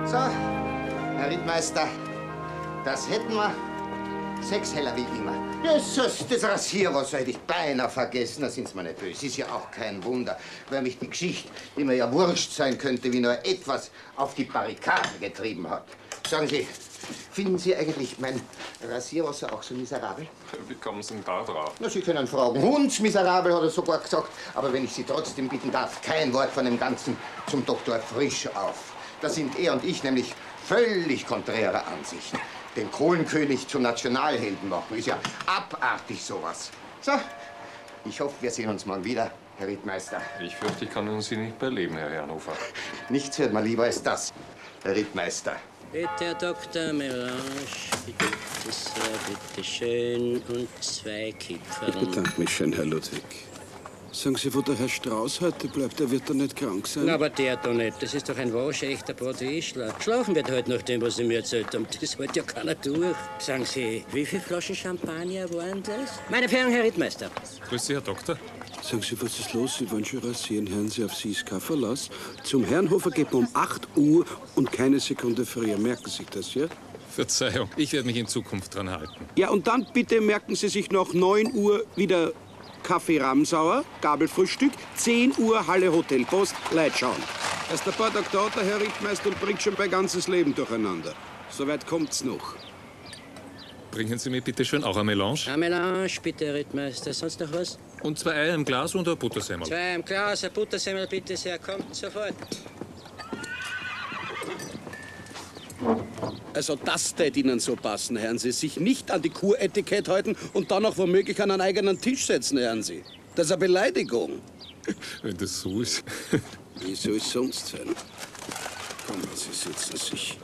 So, Herr Rittmeister, das hätten wir. 6 Heller wie immer. Das Rasierwasser hätte ich beinahe vergessen. Da sind Sie mir nicht böse. Ist ja auch kein Wunder, weil mich die Geschichte, die mir ja wurscht sein könnte, wie nur etwas auf die Barrikaden getrieben hat. Sagen Sie, finden Sie eigentlich mein Rasierwasser auch so miserabel? Wie kommen Sie denn da drauf? Na, Sie können fragen. Hundsmiserabel hat er sogar gesagt. Aber wenn ich Sie trotzdem bitten darf, kein Wort von dem Ganzen zum Dr. Frisch auf. Da sind er und ich nämlich völlig konträre Ansichten. Den Kohlenkönig zum Nationalhelden machen, ist ja abartig sowas. So, ich hoffe, wir sehen uns morgen wieder, Herr Rittmeister. Ich fürchte, ich kann Sie nicht beleeben, Herr Herrnhofer. Nichts hört man lieber als das, Herr Rittmeister. Bitte, Herr Dr. Melange, bitte sehr, bitte schön und 2 Kipferl. Ich bedanke mich schön, Herr Ludwig. Sagen Sie, wo der Herr Strauß heute bleibt, der wird doch nicht krank sein? Na, aber der doch nicht. Das ist doch ein waschechter Proteinschlag. Schlafen wird heute nach dem, was Sie mir erzählt haben. Das hält ja keiner durch. Sagen Sie, wie viele Flaschen Champagner waren das? Meine Verehrung, Herr Rittmeister. Grüß Sie, Herr Doktor. Sagen Sie, was ist los? Sie wollen schon rasieren. Hören Sie auf Sie ist kein Verlass. Zum Herrnhofer geht man um 8 Uhr und keine Sekunde früher. Merken Sie das, ja? Verzeihung, ich werde mich in Zukunft dran halten. Ja, und dann bitte merken Sie sich noch 9 Uhr wieder Kaffee Ramsauer, Gabelfrühstück, 10 Uhr Halle Hotel Post, Leid schauen. Erst ein paar Tage dauert der Herr Rittmeister und bringt schon mein ganzes Leben durcheinander. Soweit kommt's noch. Bringen Sie mir bitte schön auch eine Melange. Eine Melange, bitte, Herr Rittmeister. Sonst noch was? Und 2 Eier im Glas und ein Buttersemmel. 2 im Glas, ein Buttersemmel, bitte sehr. Kommt sofort. Also das tät Ihnen so passen, Herrn Sie. Sich nicht an die Kuretikett halten und dann noch womöglich an einen eigenen Tisch setzen, Herrn Sie. Das ist eine Beleidigung. Wenn das so ist. Wie soll es sonst sein? Kommen Sie, setzen sich.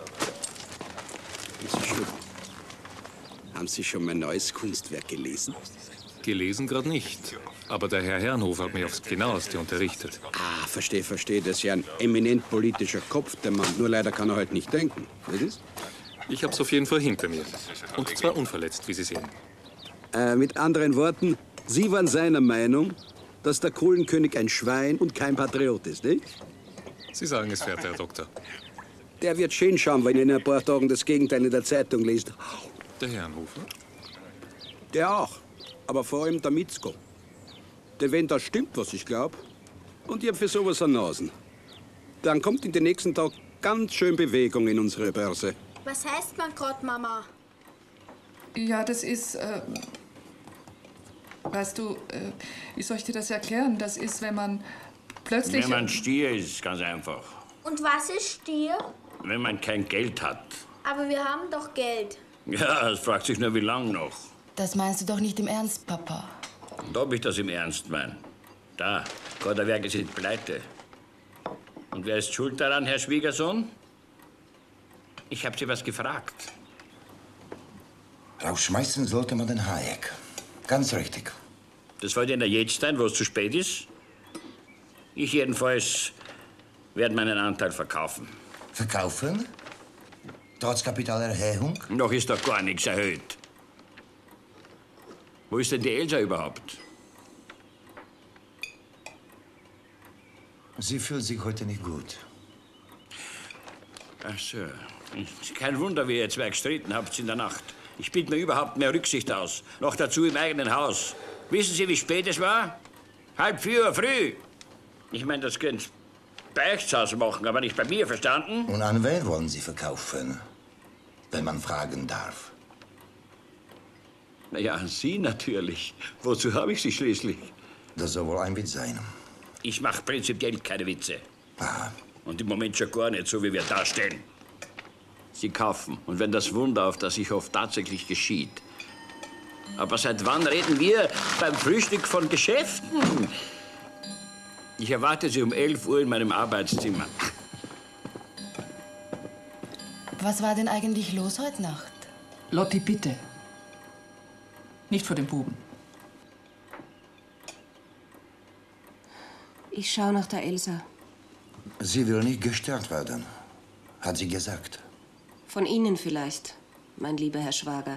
Haben Sie schon mein neues Kunstwerk gelesen? Gelesen gerade nicht. Aber der Herr Herrnhofer hat mich aufs Genaueste unterrichtet. Ah, verstehe. Das ist ja ein eminent politischer Kopf, der Mann. Nur leider kann er halt nicht denken. Wissen Sie? Ich hab's auf jeden Fall hinter mir. Und zwar unverletzt, wie Sie sehen. Mit anderen Worten, Sie waren seiner Meinung, dass der Kohlenkönig ein Schwein und kein Patriot ist, nicht? Sie sagen es, verehrter Herr Doktor. Der wird schön schauen, wenn er in ein paar Tagen das Gegenteil in der Zeitung liest. Der Herrnhofer? Der auch. Aber vor allem der Mitzko. Denn wenn das stimmt, was ich glaube, und ich hab für sowas an Nasen, dann kommt in den nächsten Tagen ganz schön Bewegung in unsere Börse. Was heißt man grad, Mama? Ja, das ist, weißt du, wie soll ich dir das erklären? Das ist, wenn man plötzlich... Wenn man Stier ist, ganz einfach. Und was ist Stier? Wenn man kein Geld hat. Aber wir haben doch Geld. Ja, es fragt sich nur, wie lang noch. Das meinst du doch nicht im Ernst, Papa. Und ob ich das im Ernst meine? Da, Gotterwerke sind pleite. Und wer ist schuld daran, Herr Schwiegersohn? Ich habe Sie was gefragt. Rausschmeißen sollte man den Hayek. Ganz richtig. Das wollt ihr ja jetzt sein, wo es zu spät ist? Ich jedenfalls werde meinen Anteil verkaufen. Verkaufen? Trotz Kapitalerhöhung? Noch ist doch gar nichts erhöht. Wo ist denn die Elsa überhaupt? Sie fühlt sich heute nicht gut. Ach so. Kein Wunder, wie ihr zwei gestritten habt in der Nacht. Ich biete mir überhaupt mehr Rücksicht aus. Noch dazu im eigenen Haus. Wissen Sie, wie spät es war? 3:30 Uhr früh. Ich meine, das könnt bei euch zu Hause machen, aber nicht bei mir, verstanden? Und an wen wollen Sie verkaufen, wenn man fragen darf? Na ja, an Sie natürlich. Wozu habe ich Sie schließlich? Das soll wohl ein Witz sein. Ich mache prinzipiell keine Witze. Aha. Und im Moment schon gar nicht, so wie wir da stehen. Sie kaufen. Und wenn das Wunder, auf das ich hoffe, tatsächlich geschieht. Aber seit wann reden wir beim Frühstück von Geschäften? Ich erwarte Sie um 11 Uhr in meinem Arbeitszimmer. Was war denn eigentlich los heute Nacht? Lotti, bitte. Nicht vor dem Buben. Ich schaue nach der Elsa. Sie will nicht gestört werden, hat sie gesagt. Von Ihnen vielleicht, mein lieber Herr Schwager.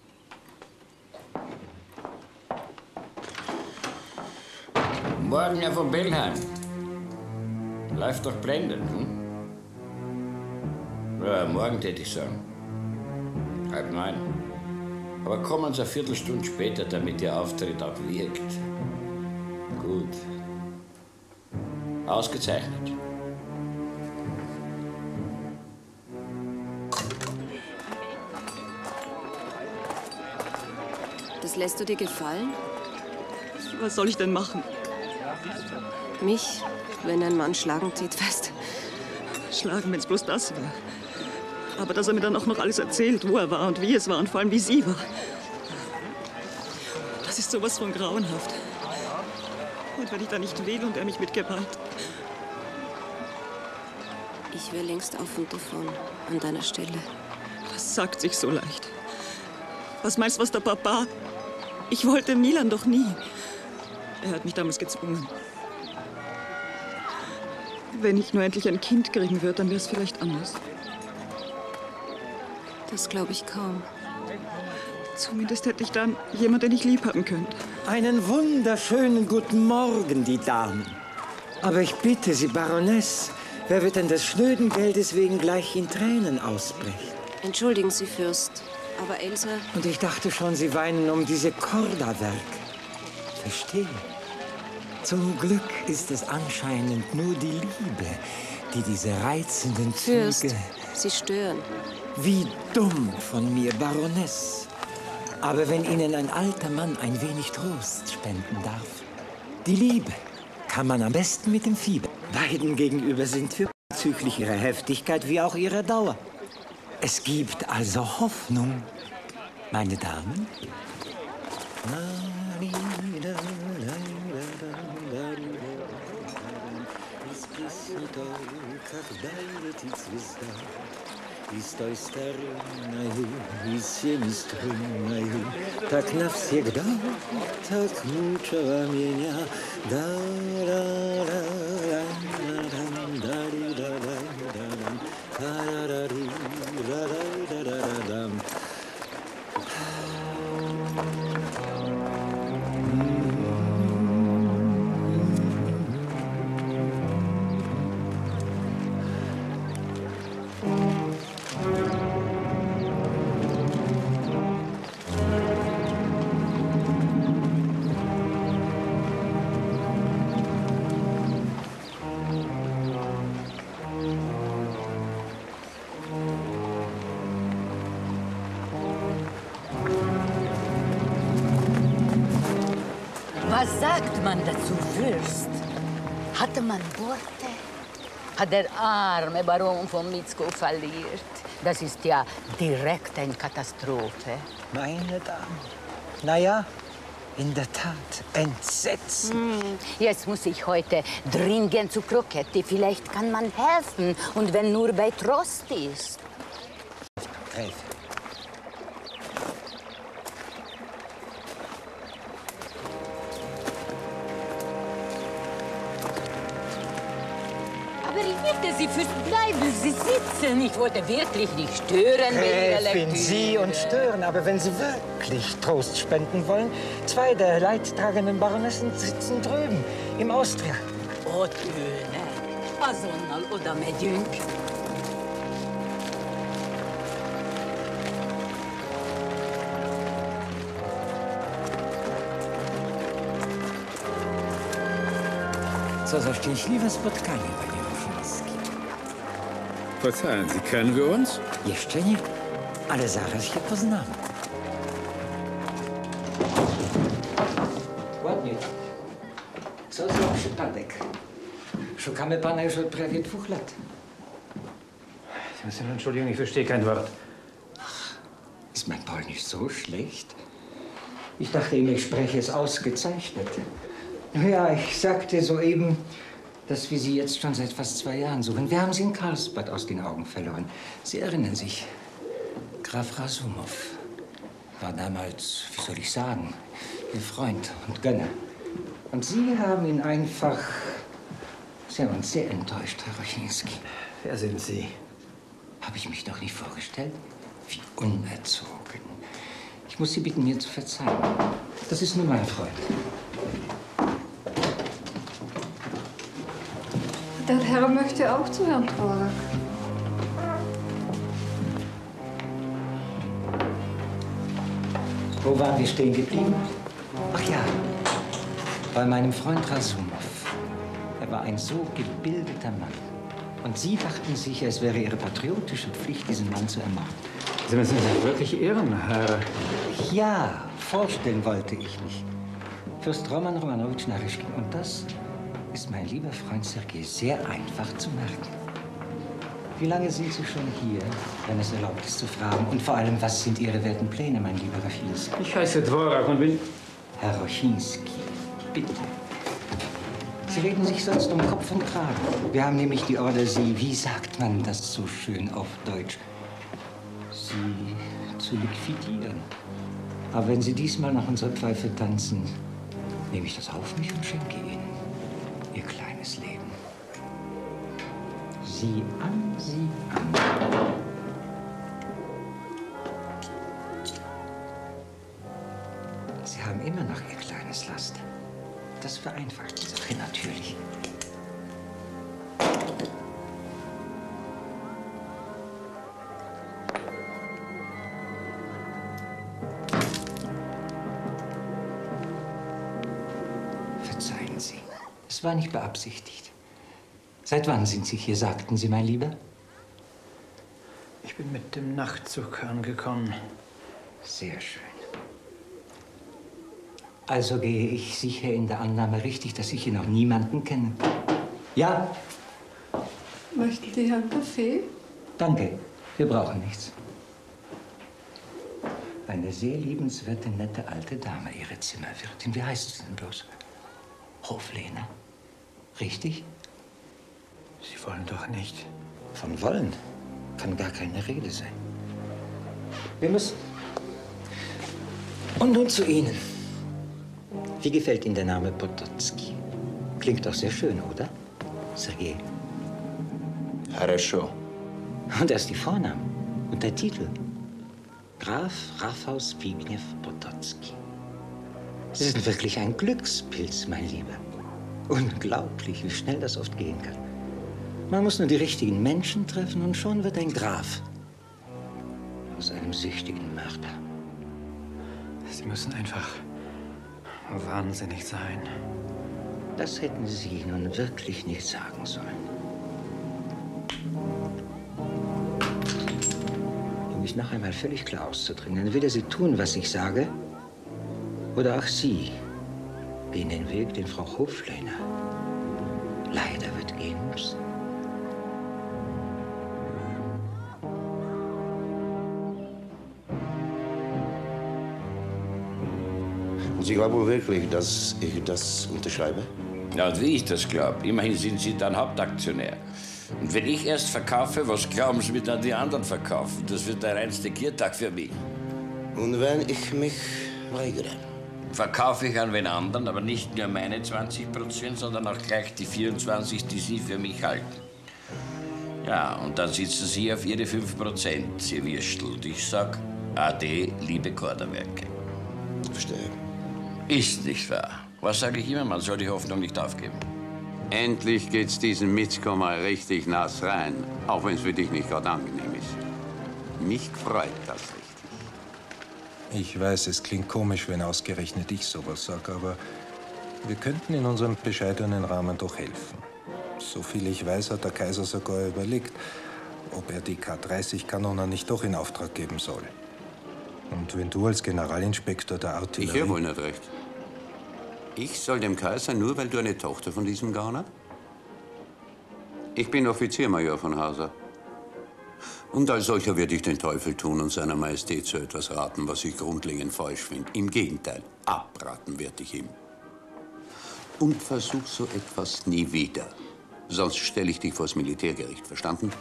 Morgen, Herr von Bellheim. Läuft doch blendend, hm? Ja, morgen täte ich sagen. 8:30. Aber kommen Sie eine Viertelstunde später, damit Ihr Auftritt auch wirkt. Gut. Ausgezeichnet. Das lässt du dir gefallen? Was soll ich denn machen? Mich, wenn ein Mann schlagen tät, weißt du? Schlagen, wenn es bloß das wäre. Aber dass er mir dann auch noch alles erzählt, wo er war und wie es war und vor allem wie sie war. Das ist sowas von grauenhaft. Und wenn ich da nicht will und er mich mitgebracht. Ich wäre längst auf und davon, an deiner Stelle. Das sagt sich so leicht. Was meinst du, was der Papa? Ich wollte Milan doch nie. Er hat mich damals gezwungen. Wenn ich nur endlich ein Kind kriegen würde, dann wäre es vielleicht anders. Das glaube ich kaum. Zumindest hätte ich dann jemanden, den ich lieb haben könnte. Einen wunderschönen guten Morgen, die Damen. Aber ich bitte Sie, Baroness, wer wird denn des schnöden Geldes wegen gleich in Tränen ausbrechen? Entschuldigen Sie, Fürst, aber Elsa... Und ich dachte schon, Sie weinen um diese Korda-Werke. Verstehe. Zum Glück ist es anscheinend nur die Liebe, die diese reizenden Züge... Fürst, Sie stören. Wie dumm von mir, Baroness. Aber wenn Ihnen ein alter Mann ein wenig Trost spenden darf. Die Liebe kann man am besten mit dem Fieber. Beiden gegenüber sind wir bezüglich ihrer Heftigkeit wie auch ihrer Dauer. Es gibt also Hoffnung, meine Damen. Истой стариною, и всеми струною, так навсегда, так мучила меня. Was sagt man dazu, Fürst? Hatte man Worte? Hat der arme Baron von Mizko verliert? Das ist ja direkt eine Katastrophe. Meine Damen, naja, in der Tat, entsetzlich. Jetzt muss ich heute dringend zu Kroketti. Vielleicht kann man helfen. Und wenn nur bei Trost ist. Gräfin. Aber ich bitte Sie, Fürst, bleiben Sie sitzen. Ich wollte wirklich nicht stören. Gräfin, Sie und stören, aber wenn Sie wirklich Trost spenden wollen, 2 der leidtragenden Baronessen sitzen drüben, im Austria. Oh, Töne. Azonnal oda megyünk. Co za szczęśliwe spotkanie, panie Ruszyński. Verzeihen Sie, kennen wir uns? Jeszcze nie, ale zaraz się poznamy. Ładnie. Co za przypadek. Szukamy pana już od prawie 2 lat. Sie müssen entschuldigen, ich verstehe kein Wort. Ist mein Polnisch so schlecht? Ich dachte immer, ich spreche es ausgezeichnet. Ja, ich sagte soeben, dass wir Sie jetzt schon seit fast 2 Jahren suchen. Wir haben Sie in Karlsbad aus den Augen verloren. Sie erinnern sich. Graf Rasumov war damals, wie soll ich sagen, Ihr Freund und Gönner. Und Sie haben ihn einfach sehr enttäuscht, Herr Rochinski. Wer sind Sie? Habe ich mich doch nicht vorgestellt? Wie unerzogen. Ich muss Sie bitten, mir zu verzeihen. Das ist nur mein Freund. Der Herr möchte auch zu Herrn Dvorak. Wo waren wir stehen geblieben? Ach ja, bei meinem Freund Rasumov. Er war ein so gebildeter Mann. Und Sie dachten sich, es wäre Ihre patriotische Pflicht, diesen Mann zu ermorden. Sie müssen sich wirklich irren, Herr. Ja, vorstellen wollte ich mich. Fürst Roman Romanowitsch Naryschkin. Und das ist, mein lieber Freund Sergei, sehr einfach zu merken. Wie lange sind Sie schon hier, wenn es erlaubt ist zu fragen? Und vor allem, was sind Ihre werten Pläne, mein lieber Rochinski? Ich heiße Dvorak und bin... Herr Rochinski, bitte. Sie reden sich sonst um Kopf und Kragen. Wir haben nämlich die Order, Sie, wie sagt man das so schön auf Deutsch, Sie zu liquidieren. Aber wenn Sie diesmal nach unserer Pfeife tanzen, nehme ich das auf mich und schenke Ihnen Ihr kleines Leben. Sieh an, sieh an. Sie haben immer noch Ihr kleines Laster. Das vereinfacht die Sache natürlich. Verzeihen Sie, es war nicht beabsichtigt. Seit wann sind Sie hier, sagten Sie, mein Lieber? Ich bin mit dem Nachtzug angekommen. Sehr schön. Also gehe ich sicher in der Annahme richtig, dass ich hier noch niemanden kenne. Ja? Möchten Sie einen Kaffee? Danke, wir brauchen nichts. Eine sehr liebenswerte, nette alte Dame, Ihre Zimmerwirtin. Wie heißt sie denn bloß? Hoflehner. Richtig? Sie wollen doch nicht. Von wollen kann gar keine Rede sein. Wir müssen. Und nun zu Ihnen. Wie gefällt Ihnen der Name Potocki? Klingt doch sehr schön, oder, Sergei? Хорошо. Und erst die Vornamen und der Titel. Graf Rafał Zbigniew Potocki. Sie sind wirklich ein Glückspilz, mein Lieber. Unglaublich, wie schnell das oft gehen kann. Man muss nur die richtigen Menschen treffen und schon wird ein Graf aus einem süchtigen Mörder. Sie müssen einfach wahnsinnig sein. Das hätten Sie nun wirklich nicht sagen sollen. Um mich noch einmal völlig klar auszudrücken, entweder Sie tun, was ich sage, oder auch Sie gehen den Weg, den Frau Hoflehner leider wird gehen müssen. Und Sie glauben wirklich, dass ich das unterschreibe? Ja, und wie ich das glaube. Immerhin sind Sie dann Hauptaktionär. Und wenn ich erst verkaufe, was glauben Sie, wie dann die anderen verkaufen? Das wird der reinste Giertag für mich. Und wenn ich mich weigere? Verkaufe ich an wen anderen, aber nicht nur meine 20%, sondern auch gleich die 24%, die Sie für mich halten. Ja, und dann sitzen Sie auf Ihre 5%, Sie Würstel. Und ich sag, ade, liebe Korderwerke. Verstehe. Ist nicht wahr. Was sage ich immer? Man soll die Hoffnung nicht aufgeben. Endlich geht's diesen Mitzko mal richtig nass rein. Auch wenn es für dich nicht gerade angenehm ist. Mich freut das richtig. Ich weiß, es klingt komisch, wenn ausgerechnet ich sowas sage, aber wir könnten in unserem bescheidenen Rahmen doch helfen. Soviel ich weiß, hat der Kaiser sogar überlegt, ob er die K30-Kanonen nicht doch in Auftrag geben soll. Und wenn du als Generalinspektor der Artillerie... Ich höre wohl nicht recht. Ich soll dem Kaiser, nur weil du eine Tochter von diesem Gauner? Ich bin Offiziermajor von Hauser. Und als solcher werde ich den Teufel tun und seiner Majestät so etwas raten, was ich grundlegend falsch finde. Im Gegenteil, abraten werde ich ihm. Und versuch so etwas nie wieder. Sonst stelle ich dich vors Militärgericht, verstanden?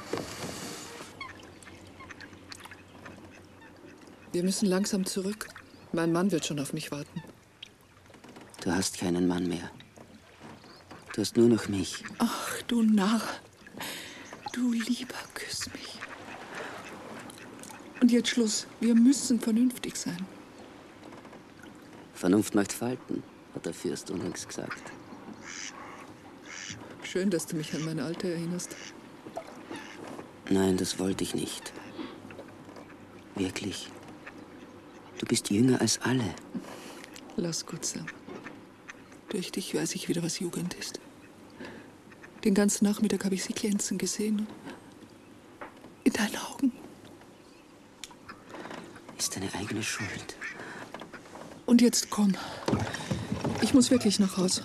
Wir müssen langsam zurück. Mein Mann wird schon auf mich warten. Du hast keinen Mann mehr. Du hast nur noch mich. Ach, du Narr. Du Lieber, küss mich. Und jetzt Schluss. Wir müssen vernünftig sein. Vernunft macht Falten, hat der Fürst unlängst gesagt. Schön, dass du mich an mein Alter erinnerst. Nein, das wollte ich nicht. Wirklich. Du bist jünger als alle. Lass gut sein. Durch dich weiß ich wieder, was Jugend ist. Den ganzen Nachmittag habe ich sie glänzen gesehen. In deinen Augen. Ist deine eigene Schuld. Und jetzt komm. Ich muss wirklich nach Hause.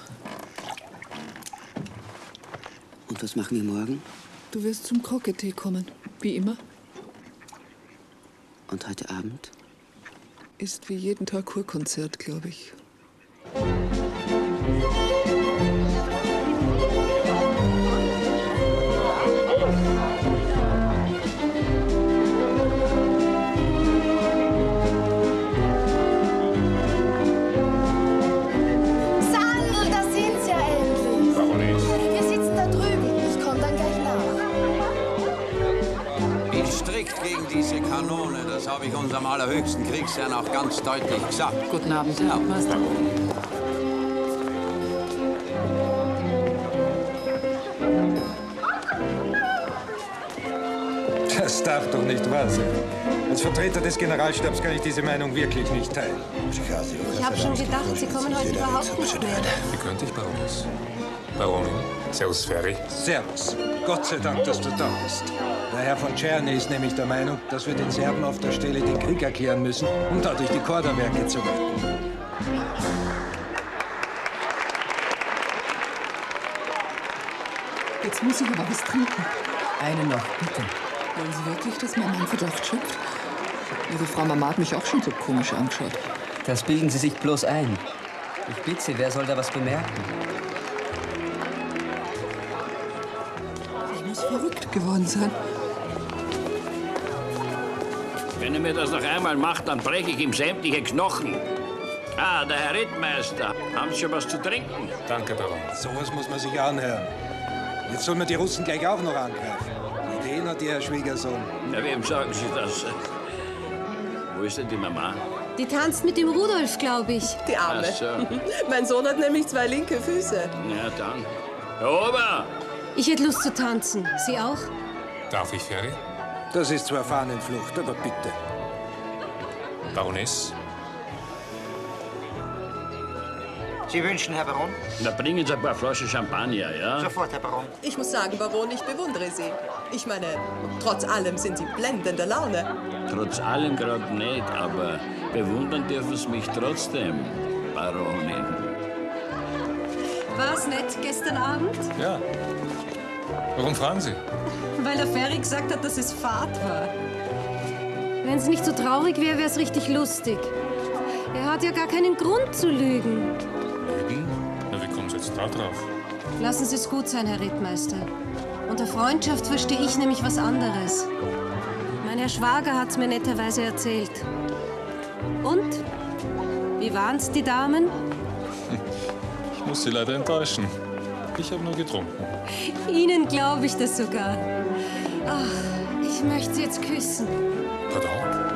Und was machen wir morgen? Du wirst zum Krokettee kommen, wie immer. Und heute Abend? Ist wie jeden Tag Kurkonzert, glaube ich. Sandl, da sind sie ja endlich. Warum nicht? Wir sitzen da drüben. Ich komme dann gleich nach. Bin strikt gegen diese Kanone. Das habe ich unserem allerhöchsten Kriegsherrn auch ganz deutlich gesagt. Guten Abend, Herr Hauptmeister. Das darf doch nicht wahr sein. Als Vertreter des Generalstabs kann ich diese Meinung wirklich nicht teilen. Ich habe schon gedacht, Sie kommen heute überhaupt nicht mehr. Wie könnte ich, Baroness? Baronin? Servus, Ferry. Servus. Gott sei Dank, dass du da bist. Der Herr von Czerny ist nämlich der Meinung, dass wir den Serben auf der Stelle den Krieg erklären müssen, um dadurch die Kordawerke zu retten. Jetzt muss ich aber was trinken. Eine noch, bitte. Wollen Sie wirklich, dass mein Mann Verdacht schöpft? Ihre Frau Mama hat mich auch schon so komisch angeschaut. Das bilden Sie sich bloß ein. Ich bitte Sie, wer soll da was bemerken? Ich muss verrückt geworden sein. Wenn er mir das noch einmal macht, dann breche ich ihm sämtliche Knochen. Ah, der Herr Rittmeister. Haben Sie schon was zu trinken? Danke, Baron. Sowas muss man sich anhören. Jetzt sollen wir die Russen gleich auch noch angreifen. Den hat Ihr Schwiegersohn. Ja, wem sagen Sie das? Wo ist denn die Mama? Die tanzt mit dem Rudolf, glaube ich. Die Arme. Ach so. Mein Sohn hat nämlich 2 linke Füße. Ja, dann. Herr Ober! Ich hätte Lust zu tanzen. Sie auch? Darf ich, Ferry? Das ist zwar Fahnenflucht, aber bitte. Baroness? Sie wünschen, Herr Baron? Na, bringen Sie ein paar Flaschen Champagner, ja? Sofort, Herr Baron. Ich muss sagen, Baron, ich bewundere Sie. Ich meine, trotz allem sind Sie blendende Laune. Trotz allem gerade nicht, aber bewundern dürfen Sie mich trotzdem, Baronin. War's nett gestern Abend? Ja. Warum fragen Sie? Weil der Ferry gesagt hat, dass es Fahrt war. Wenn es nicht so traurig wäre, wäre es richtig lustig. Er hat ja gar keinen Grund zu lügen. Lügen? Na, wie kommen Sie jetzt da drauf? Lassen Sie es gut sein, Herr Rittmeister. Unter Freundschaft verstehe ich nämlich was anderes. Mein Herr Schwager hat's mir netterweise erzählt. Und? Wie waren's, die Damen? Ich muss Sie leider enttäuschen. Ich habe nur getrunken. Ihnen glaube ich das sogar. Ach, ich möchte Sie jetzt küssen. Pardon?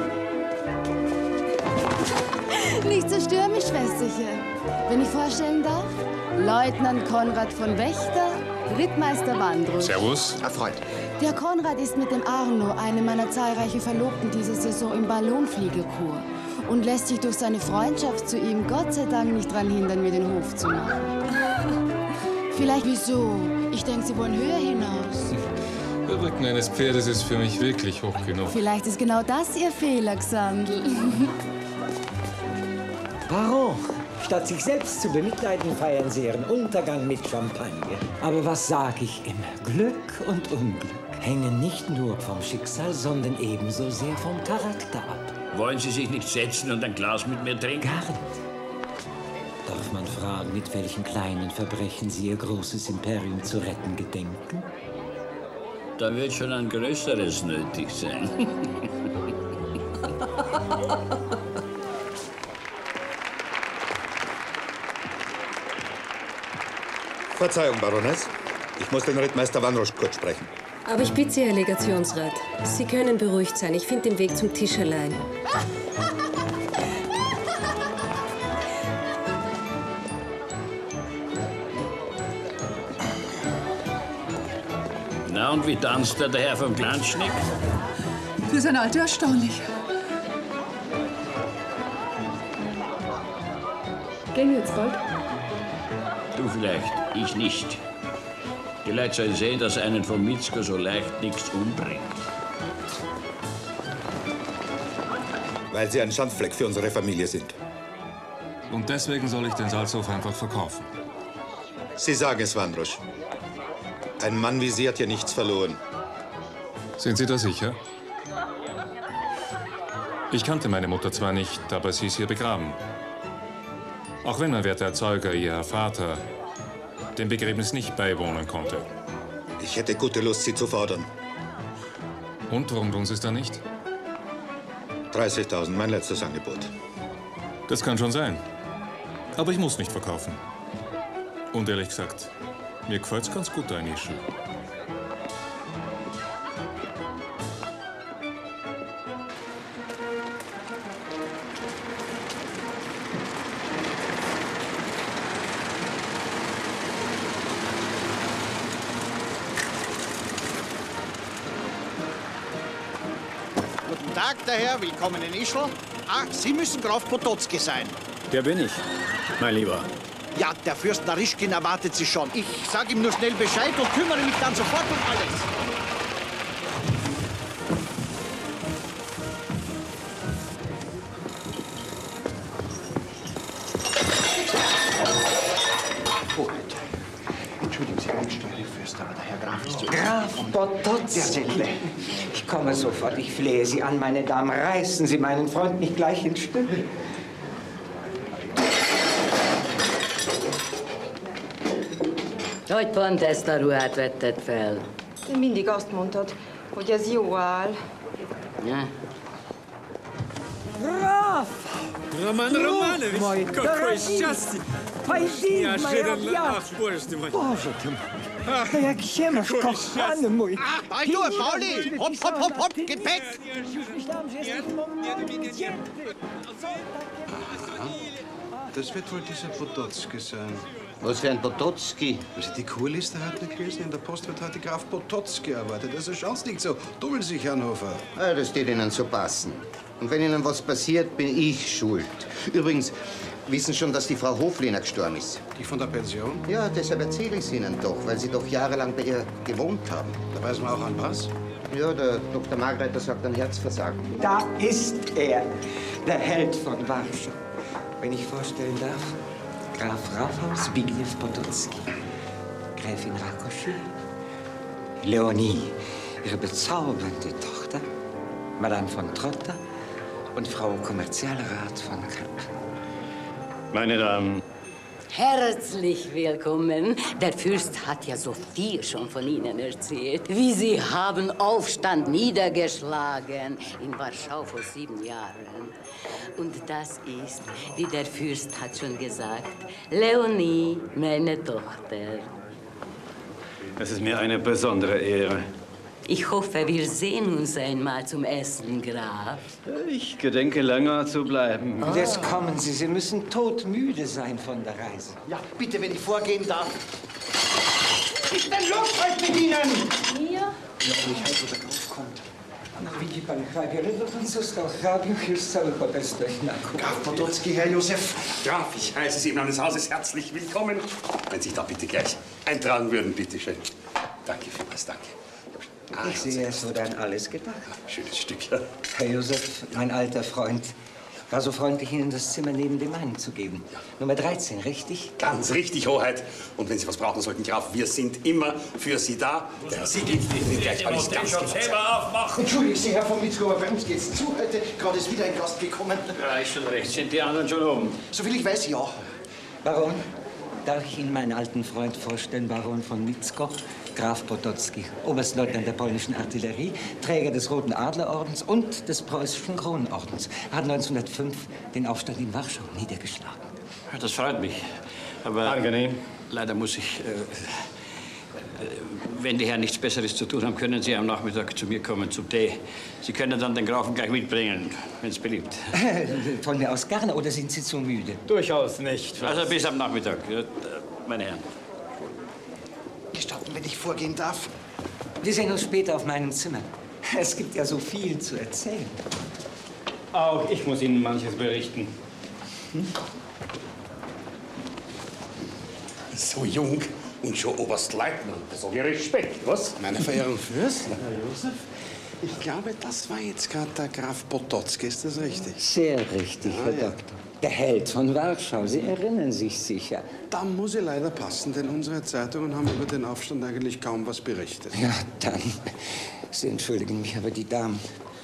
Nicht so stürmisch, Schwesterchen. Wenn ich vorstellen darf, Leutnant Konrad von Wächter, Rittmeister Wandrusch. Servus. Herr Freund. Der Konrad ist mit dem Arno, einem meiner zahlreichen Verlobten, diese Saison im Ballonfliegerkur und lässt sich durch seine Freundschaft zu ihm Gott sei Dank nicht daran hindern, mir den Hof zu machen. Vielleicht wieso? Ich denke, Sie wollen höher hinaus. Der Rücken eines Pferdes ist für mich wirklich hoch genug. Vielleicht ist genau das Ihr Fehler, Xandl. Baron, statt sich selbst zu bemitleiden, feiern Sie Ihren Untergang mit Champagner. Aber was sage ich immer? Glück und Unglück hängen nicht nur vom Schicksal, sondern ebenso sehr vom Charakter ab. Wollen Sie sich nicht setzen und ein Glas mit mir trinken? Gar nicht. Darf man fragen, mit welchen kleinen Verbrechen Sie Ihr großes Imperium zu retten gedenken? Da wird schon ein größeres nötig sein. Verzeihung, Baroness. Ich muss den Rittmeister Wandrusch kurz sprechen. Aber ich bitte Sie, Herr Legationsrat, Sie können beruhigt sein. Ich finde den Weg zum Tisch allein. Na, und wie tanzt der Herr vom Glanzschnick? Für sein Alter erstaunlich. Gehen wir jetzt bald? Du vielleicht, ich nicht. Die Leute sollen sehen, dass einen von Mitzko so leicht nichts umbringt. Weil Sie ein Schandfleck für unsere Familie sind. Und deswegen soll ich den Salzhof einfach verkaufen. Sie sagen es, Wandrosch. Ein Mann wie Sie hat hier nichts verloren. Sind Sie da sicher? Ich kannte meine Mutter zwar nicht, aber sie ist hier begraben. Auch wenn mein werter Erzeuger, Ihr Vater, dem Begräbnis nicht beiwohnen konnte. Ich hätte gute Lust, Sie zu fordern. Und warum tun Sie es dann nicht? 30.000, mein letztes Angebot. Das kann schon sein. Aber ich muss nicht verkaufen. Und ehrlich gesagt, mir gefällt's ganz gut, ein Ischl. Guten Tag, der Herr. Willkommen in Ischl. Ah, Sie müssen Graf Potocki sein. Der bin ich, mein Lieber. Ja, der Fürst Narischkin erwartet Sie schon. Ich sage ihm nur schnell Bescheid und kümmere mich dann sofort um alles. Entschuldigen Sie, Angestellte Fürst, aber der Herr Graf ist zu... Graf Potocki. Ich komme sofort, ich flehe Sie an, meine Damen. Reißen Sie meinen Freund nicht gleich in Stücke. Hogy pont ezt a ruhát vetted fel? Te mindig azt mondtad, hogy ez jó áll. Ja. Graf! Роман Романович, какое счастье! Пойди, Неожиданно. моя Ах, боже ты мой. Боже ты мой! Як сімеш, коханий мой! Hey, du, Pauli! Hopp, hopp, hopp, hopp! Gepäck! Das wird wohl dieser Potocki sein. Was für ein Potocki? Also die Kurliste hat nicht gelesen. In der Post wird heute Graf Potocki erwartet. Also schaut's nicht so. Dubbeln sich, Hannover. Ja, das wird Ihnen so passen. Und wenn Ihnen was passiert, bin ich schuld. Übrigens, wissen schon, dass die Frau Hoflehner gestorben ist? Die von der Pension? Ja, deshalb erzähle ich es Ihnen doch, weil Sie doch jahrelang bei ihr gewohnt haben. Da weiß man auch an was? Ja, der Dr. Margreiter sagt an Herzversagen. Da ist er, der Held von Warschau. Wenn ich vorstellen darf, Graf Rafał Zbigniew Potocki, Gräfin Rákosi, Leonie, ihre bezaubernde Tochter, Madame von Trotta und Frau Kommerzialrat von Kamp. Meine Damen, Herzlich willkommen. Der Fürst hat ja so viel schon von Ihnen erzählt. Wie Sie haben Aufstand niedergeschlagen in Warschau vor 7 Jahren. Und das ist, wie der Fürst hat schon gesagt, Leonie, meine Tochter. Es ist mir eine besondere Ehre. Ich hoffe, wir sehen uns einmal zum Essen, Graf. Ich gedenke, länger zu bleiben. Und jetzt kommen Sie. Sie müssen todmüde sein von der Reise. Ja, bitte, wenn ich vorgehen darf. Was ist denn los heute mit Ihnen? Mir? Ja, ich weiß, wo der Graf kommt. Widzi pan hrabia, ledwo pan został hrabią, już cały hotel stoi na kuchni. Graf Potocki, Herr Josef. Graf, ich heiße Sie im Namen des Hauses herzlich willkommen. Wenn Sie sich da bitte gleich eintragen würden, bitte schön. Danke vielmals, danke. Ich sehe, es wurde an alles gedacht. Schönes Stück, ja. Herr Josef, mein alter Freund, war so freundlich, Ihnen das Zimmer neben dem meinen zu geben. Nummer 13, richtig? Ganz richtig, Hoheit. Und wenn Sie was brauchen sollten, Graf, wir sind immer für Sie da. Der Sie gibt Ihnen gleich alles ganz aufmachen. Entschuldigen Sie, Herr von Mitzko, aber bei uns geht's zu heute. Gerade ist wieder ein Gast gekommen. Ja, ist schon recht. Sind die anderen schon oben? Soviel ich weiß, ja. Baron, darf ich Ihnen meinen alten Freund vorstellen, Baron von Mitzko? Graf Potocki, Oberstleutnant der polnischen Artillerie, Träger des Roten Adlerordens und des preußischen Kronenordens. Er hat 1905 den Aufstand in Warschau niedergeschlagen. Ja, das freut mich. Aber angenehm. Leider muss ich, wenn die Herren nichts Besseres zu tun haben, können Sie am Nachmittag zu mir kommen zum Tee. Sie können dann den Grafen gleich mitbringen, wenn es beliebt. Von mir aus gerne, oder sind Sie zu müde? Durchaus nicht. Also bis am Nachmittag, meine Herren. Gestatten, wenn ich vorgehen darf. Wir sehen uns später auf meinem Zimmer. Es gibt ja so viel zu erzählen. Auch ich muss Ihnen manches berichten. So jung und schon Oberstleutnant. Das sage ich Respekt, was? Meine Verehrung Fürst, Herr Josef, ich glaube, das war jetzt gerade der Graf Potocki, ist das richtig? Sehr richtig, Herr Doktor. Der Held von Warschau, Sie erinnern sich sicher. Da muss ich leider passen, denn unsere Zeitungen haben über den Aufstand eigentlich kaum was berichtet. Ja, dann. Sie entschuldigen mich, aber die Damen.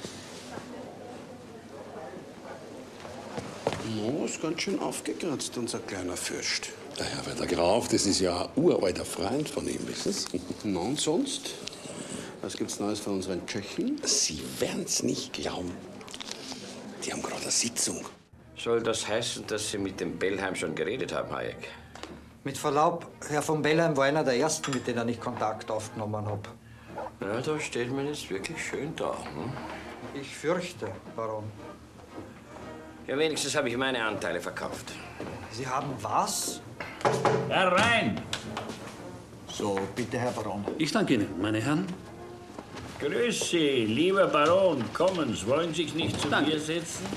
No, ist ganz schön aufgekratzt, unser kleiner Fürst. Der Herr Werder Graf, das ist ja ein uralter Freund von ihm, wissen Sie? Na und sonst? Was gibt's Neues von unseren Tschechen? Sie werden's nicht glauben. Die haben gerade eine Sitzung. Soll das heißen, dass Sie mit dem Bellheim schon geredet haben, Hayek? Mit Verlaub, Herr von Bellheim war einer der ersten, mit denen ich Kontakt aufgenommen habe. Ja, da steht man jetzt wirklich schön da. Hm? Ich fürchte, Baron. Ja, wenigstens habe ich meine Anteile verkauft. Sie haben was? Herein! So, bitte, Herr Baron. Ich danke Ihnen, meine Herren. Grüß Sie, lieber Baron. Kommen Sie, wollen Sie sich nicht zu mir setzen?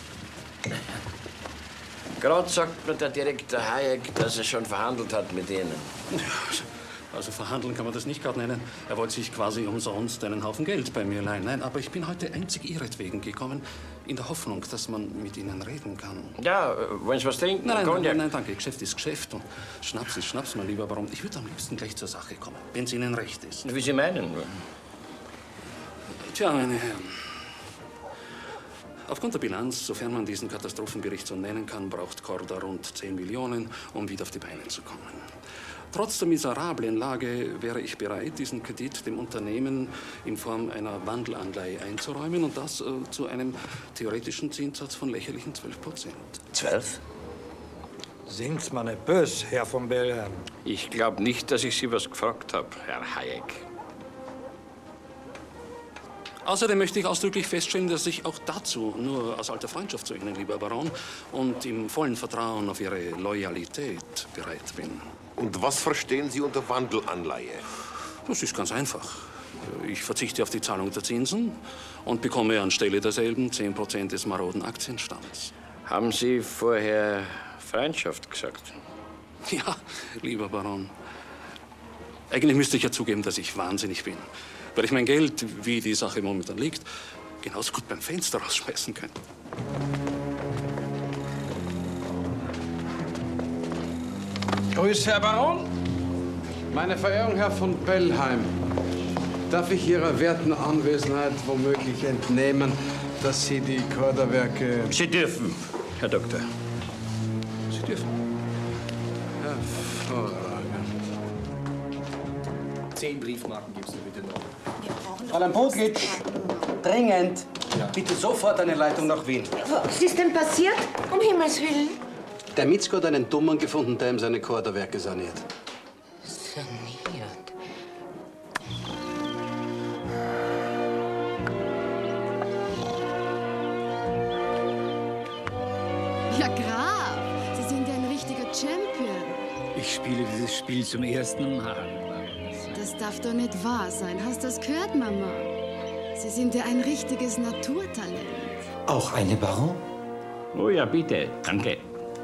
Gerade sagt mir der Direktor Hayek, dass er schon verhandelt hat mit Ihnen. Also verhandeln kann man das nicht gerade nennen. Er wollte sich quasi umsonst einen Haufen Geld bei mir leihen. Nein, aber ich bin heute einzig ihretwegen gekommen, in der Hoffnung, dass man mit Ihnen reden kann. Ja, wollen Sie was trinken? Nein, danke. Geschäft ist Geschäft und Schnaps ist Schnaps, mein lieber Baron. Ich würde am liebsten gleich zur Sache kommen, wenn es Ihnen recht ist. Wie Sie meinen. Tja, meine Herren. Aufgrund der Bilanz, sofern man diesen Katastrophenbericht so nennen kann, braucht Korda rund 10 Millionen, um wieder auf die Beine zu kommen. Trotz der miserablen Lage wäre ich bereit, diesen Kredit dem Unternehmen in Form einer Wandelanleihe einzuräumen und das zu einem theoretischen Zinssatz von lächerlichen 12%. 12? Sind Sie mal nicht böse, Herr von Bellheim? Ich glaube nicht, dass ich Sie was gefragt habe, Herr Hayek. Außerdem möchte ich ausdrücklich feststellen, dass ich auch dazu nur aus alter Freundschaft zu Ihnen, lieber Baron, und im vollen Vertrauen auf Ihre Loyalität bereit bin. Und was verstehen Sie unter Wandelanleihe? Das ist ganz einfach. Ich verzichte auf die Zahlung der Zinsen und bekomme anstelle derselben 10% des maroden Aktienstands. Haben Sie vorher Freundschaft gesagt? Ja, lieber Baron. Eigentlich müsste ich ja zugeben, dass ich wahnsinnig bin. Weil ich mein Geld, wie die Sache momentan liegt, genauso gut beim Fenster rausschmeißen könnte. Grüß, Herr Baron. Meine Verehrung, Herr von Bellheim. Darf ich Ihrer werten Anwesenheit womöglich entnehmen, dass Sie die Korda-Werke... Sie dürfen, Herr Doktor. Sie dürfen. Hervorragend. 10 Briefmarken gibst du bitte noch. Fräulein Bogic, dringend. Bitte sofort eine Leitung nach Wien. Was ist denn passiert? Um Himmels Willen. Der Mitzko hat einen Dummen gefunden, der ihm seine Korda-Werke saniert. Saniert? Ja, Graf, Sie sind ja ein richtiger Champion. Ich spiele dieses Spiel zum ersten Mal. Das darf doch nicht wahr sein. Hast du das gehört, Mama? Sie sind ja ein richtiges Naturtalent. Auch eine Baron? Oh ja, bitte. Danke.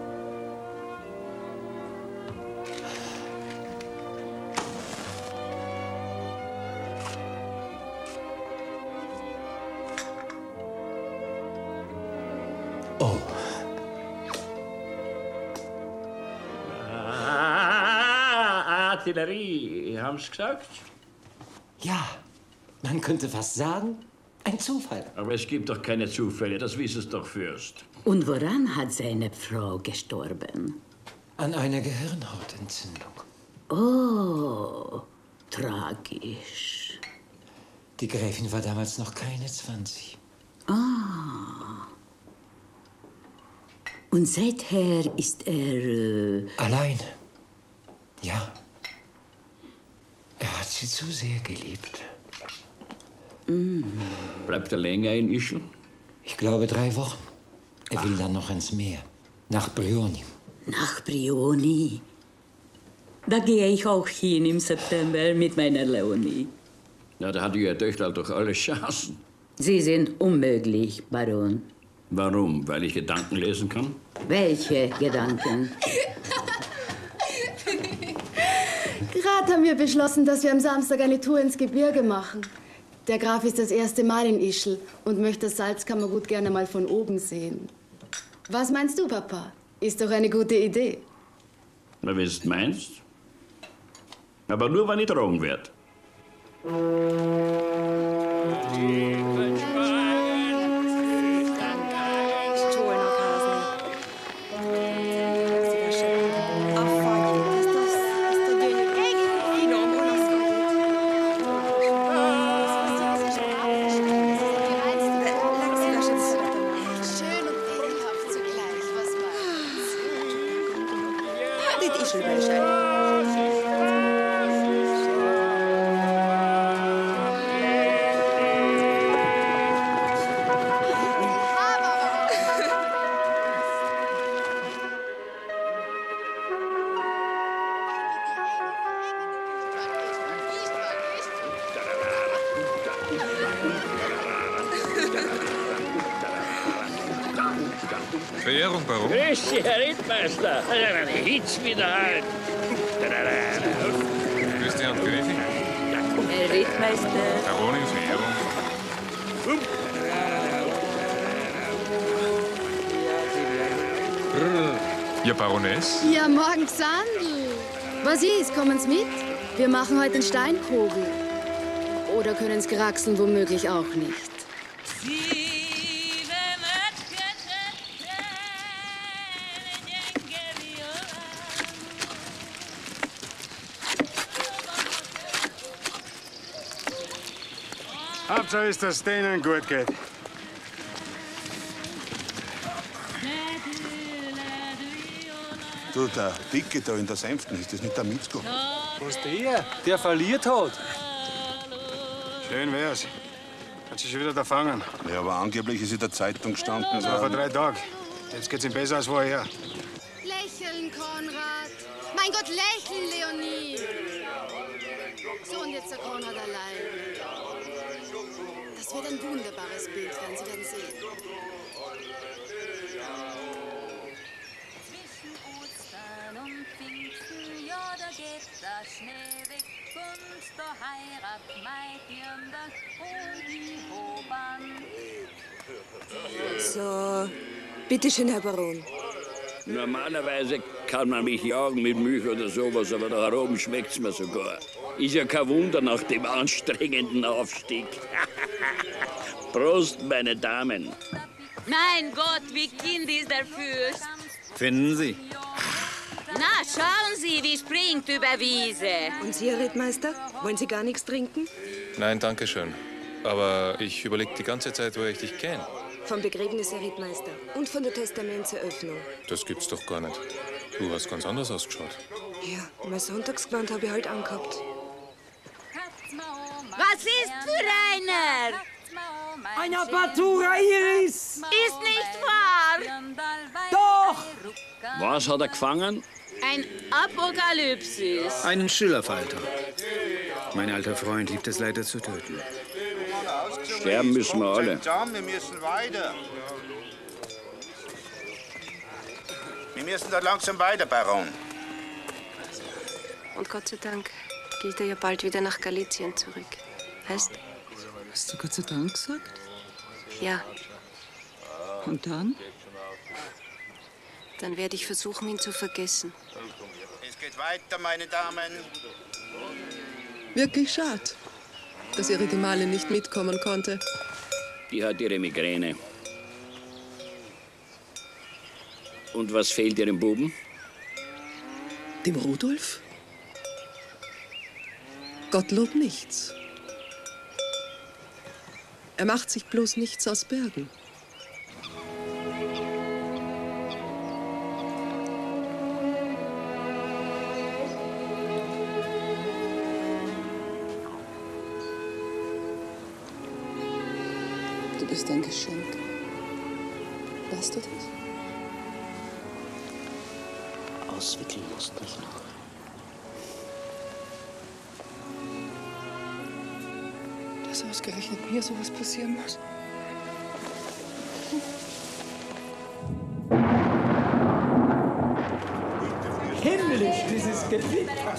Oh. Artillerie, haben Sie gesagt? Ja, man könnte fast sagen, ein Zufall. Aber es gibt doch keine Zufälle, das wissen Sie doch, Fürst. Und woran hat seine Frau gestorben? An einer Gehirnhautentzündung. Oh, tragisch. Die Gräfin war damals noch keine 20. Ah. Und seither ist er... Allein. Ja. Er hat sie zu sehr geliebt. Bleibt er länger in Ischl? Ich glaube 3 Wochen. Er will dann noch ins Meer. Nach Brioni. Nach Brioni? Da gehe ich auch hin im September mit meiner Leonie. Na, da hat Ihr Töchter doch alle Chancen. Sie sind unmöglich, Baron. Warum? Weil ich Gedanken lesen kann? Welche Gedanken? Gerade haben wir beschlossen, dass wir am Samstag eine Tour ins Gebirge machen. Der Graf ist das erste Mal in Ischl und möchte das Salzkammergut gerne mal von oben sehen. Was meinst du, Papa? Ist doch eine gute Idee. Na, wie du meinst. Aber nur, wenn ich tragen werde. Verehrung, Baron. Grüß Sie, Herr Rittmeister. Eine Hitz wieder halt. Grüß die Herren Gräfin. Herr Rittmeister. Baronin, Verehrung. Ja, Baroness? Ja, morgen Xandl. Was ist? Kommen Sie mit? Wir machen heute den Steinkogel. Oder können's Geraxeln womöglich auch nicht. Hauptsache ist, dass es denen gut geht. Du, der Dicke da in der Sänften, ist das nicht der Mitzko? Was der verliert hat. Schön wär's. Hat sich schon wieder da fangen. Ja, aber angeblich ist in der Zeitung gestanden. Das war vor 3 Tagen. Jetzt geht's ihm besser als vorher. Lächeln, Konrad. Mein Gott, lächeln, Leonie. So, und jetzt der Konrad allein. Das wird ein wunderbares Bild werden, Sie werden sehen. Zwischen Ostern und Pfingsten, ja, da geht der Schnee weg. Und da heirat mein Dirndl und die Hoban. So, bitteschön, Herr Baron. Normalerweise kann man mich jagen mit Milch oder sowas, aber da oben schmeckt's mir sogar. Ist ja kein Wunder nach dem anstrengenden Aufstieg. Prost, meine Damen. Mein Gott, wie kind ist der Fürst. Finden Sie? Na, schauen Sie, wie springt über Wiese. Und Sie, Herr Rittmeister, wollen Sie gar nichts trinken? Nein, danke schön. Aber ich überlege die ganze Zeit, woher ich dich kenne. Vom Begräbnis, Herr Rittmeister. Und von der Testamentseröffnung. Das gibt's doch gar nicht. Du hast ganz anders ausgeschaut. Ja, mein Sonntagsgewand habe ich halt angehabt. Was ist für einer? Einer Batura Iris! Ist nicht wahr? Doch! Was hat er gefangen? Ein Apokalypsis. Einen Schillerfalter. Mein alter Freund liebt es leider zu töten. Sterben müssen wir alle. Wir müssen weiter. Wir müssen da langsam weiter, Baron. Und Gott sei Dank geht er ja bald wieder nach Galizien zurück. Heißt? Hast du Gott sei Dank gesagt? Ja. Und dann? Dann werde ich versuchen, ihn zu vergessen. Es geht weiter, meine Damen. Wirklich schade, dass Ihre Gemahlin nicht mitkommen konnte. Die hat ihre Migräne. Und was fehlt ihrem Buben? Dem Rudolf? Gottlob nichts. Er macht sich bloß nichts aus Bergen. Du bist ein Geschenk. Weißt du das? Auswickeln musst mich noch. Dass ausgerechnet mir sowas passieren muss. Himmlisch, dieses gefickt hat.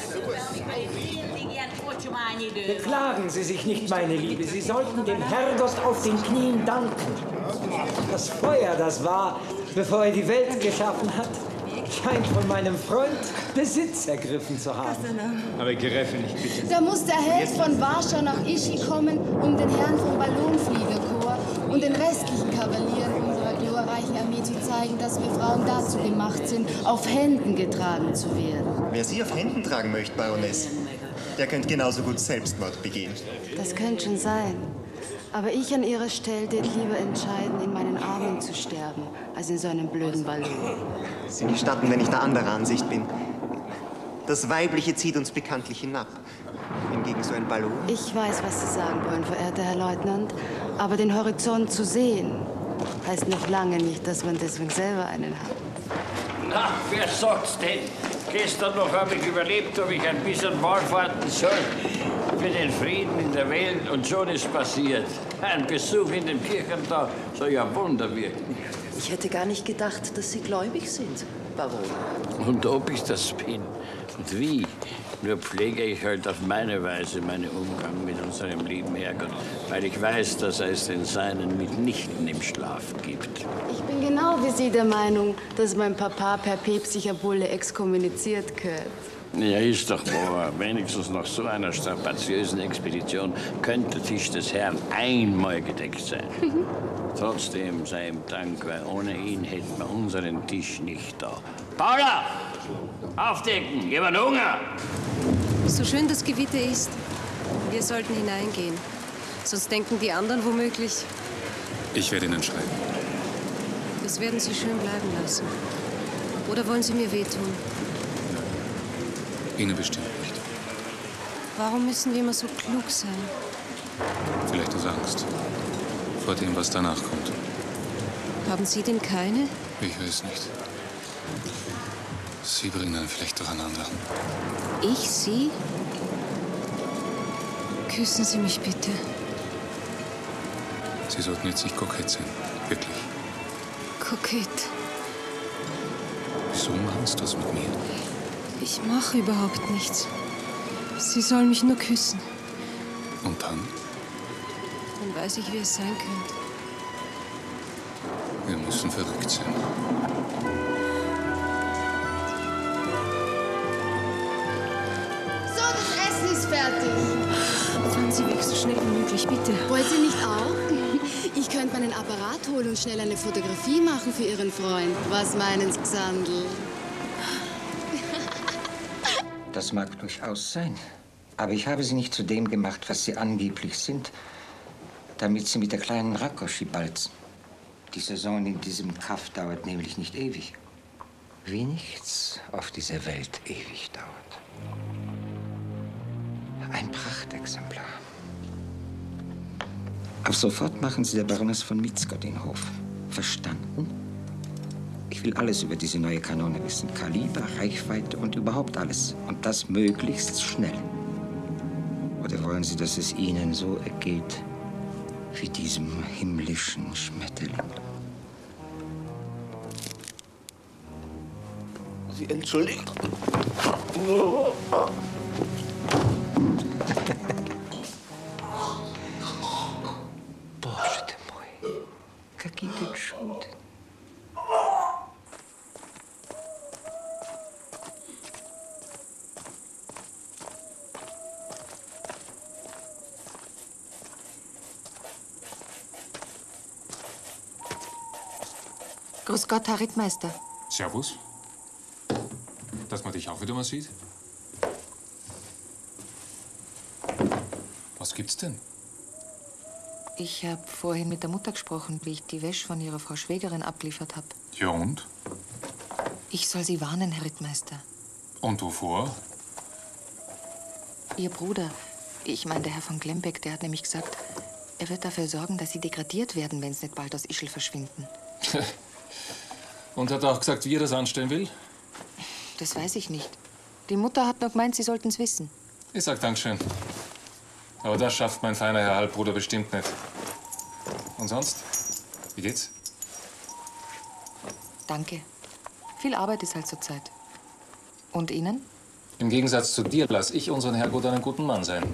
Beklagen Sie sich nicht, meine Liebe. Sie sollten dem Herrgott auf den Knien danken. Das Feuer, das war, bevor er die Welt geschaffen hat, scheint von meinem Freund Besitz ergriffen zu haben. Aber Gereffe nicht, bitte. Da muss der Held von Warschau nach Ischl kommen, um den Herrn vom Ballonfliegerchor und den restlichen Kavalieren unserer glorreichen Armee zu zeigen, dass wir Frauen dazu gemacht sind, auf Händen getragen zu werden. Wer Sie auf Händen tragen möchte, Baroness, der könnte genauso gut Selbstmord begehen. Das könnte schon sein. Aber ich an Ihrer Stelle tät lieber entscheiden, in meinen Armen zu sterben, als in so einem blöden Ballon. Sie gestatten, wenn ich der anderer Ansicht bin. Das Weibliche zieht uns bekanntlich hinab. Hingegen so ein Ballon. Ich weiß, was Sie sagen wollen, verehrter Herr Leutnant. Aber den Horizont zu sehen, heißt noch lange nicht, dass man deswegen selber einen hat. Na, wer sagt's denn? Gestern noch habe ich überlebt, ob ich ein bisschen wallfahrten soll. Für den Frieden in der Welt und schon ist passiert. Ein Besuch in dem Kirchentag soll ja Wunder wirken. Ich hätte gar nicht gedacht, dass Sie gläubig sind, Baron. Und ob ich das bin und wie, nur pflege ich halt auf meine Weise meinen Umgang mit unserem lieben Herrgott, weil ich weiß, dass er es den Seinen mitnichten im Schlaf gibt. Ich bin genau wie Sie der Meinung, dass mein Papa per päpstlicher Bulle exkommuniziert gehört. Ja, ist doch wahr. Wenigstens nach so einer strapaziösen Expedition könnte der Tisch des Herrn einmal gedeckt sein. Trotzdem sei ihm Dank, weil ohne ihn hätten wir unseren Tisch nicht da. Paula! Aufdecken! Jemand Hunger! So schön das Gewitter ist, wir sollten hineingehen. Sonst denken die anderen womöglich, Ich werde Ihnen schreiben. das werden Sie schön bleiben lassen. Oder wollen Sie mir wehtun? Ihnen bestimmt nicht. Warum müssen wir immer so klug sein? Vielleicht aus Angst. Vor dem, was danach kommt. Haben Sie denn keine? Ich weiß nicht. Sie bringen einen vielleicht durcheinander. Ich Sie? Küssen Sie mich bitte. Sie sollten jetzt nicht kokett sein. Wirklich. Kokett. Wieso machst du das mit mir? Ich mache überhaupt nichts. Sie sollen mich nur küssen. Und dann? Dann weiß ich, wie es sein könnte. Wir müssen verrückt sein. So, das Essen ist fertig. Fahren Sie weg, so schnell wie möglich, bitte. Wollt ihr nicht auch? Ich könnte meinen Apparat holen und schnell eine Fotografie machen für Ihren Freund. Was meinen Sie, Xandl? Das mag durchaus sein. Aber ich habe Sie nicht zu dem gemacht, was Sie angeblich sind, damit Sie mit der kleinen Rakoschi balzen. Die Saison in diesem Kaff dauert nämlich nicht ewig. Wie nichts auf dieser Welt ewig dauert. Ein Prachtexemplar. Ab sofort machen Sie der Baroness von Mitzger den Hof. Verstanden? Ich will alles über diese neue Kanone wissen. Kaliber, Reichweite und überhaupt alles. Und das möglichst schnell. Oder wollen Sie, dass es Ihnen so ergeht wie diesem himmlischen Schmetterling? Sie entschuldigen. Боже ты мой, какие ты чудо. Grüß Gott, Herr Rittmeister. Servus. Dass man dich auch wieder mal sieht. Was gibt's denn? Ich habe vorhin mit der Mutter gesprochen, wie ich die Wäsche von ihrer Frau Schwägerin abgeliefert habe. Ja und? Ich soll Sie warnen, Herr Rittmeister. Und wovor? Ihr Bruder, ich meine der Herr von Glembeck, der hat nämlich gesagt, er wird dafür sorgen, dass Sie degradiert werden, wenn Sie nicht bald aus Ischl verschwinden. Und hat auch gesagt, wie er das anstellen will? Das weiß ich nicht. Die Mutter hat nur gemeint, Sie sollten es wissen. Ich sag Dankeschön. Aber das schafft mein feiner Herr Halbbruder bestimmt nicht. Und sonst? Wie geht's? Danke. Viel Arbeit ist halt zur Zeit. Und Ihnen? Im Gegensatz zu dir lasse ich unseren Herrgott einen guten Mann sein.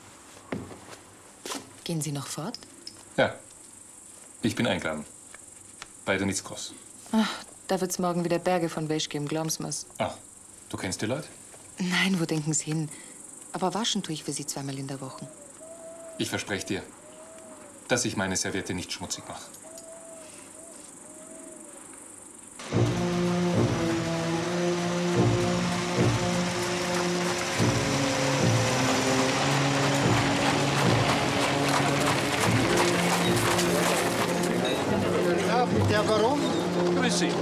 Gehen Sie noch fort? Ja, ich bin eingeladen. Bei der Nitzkos. Ach, da wird's morgen wieder Berge von Wäsch geben, glauben's mir's. Ach, du kennst die Leute? Nein, wo denken Sie hin? Aber waschen tue ich für Sie zweimal in der Woche. Ich verspreche dir, dass ich meine Serviette nicht schmutzig mache. Der Baron? Grüß Sie.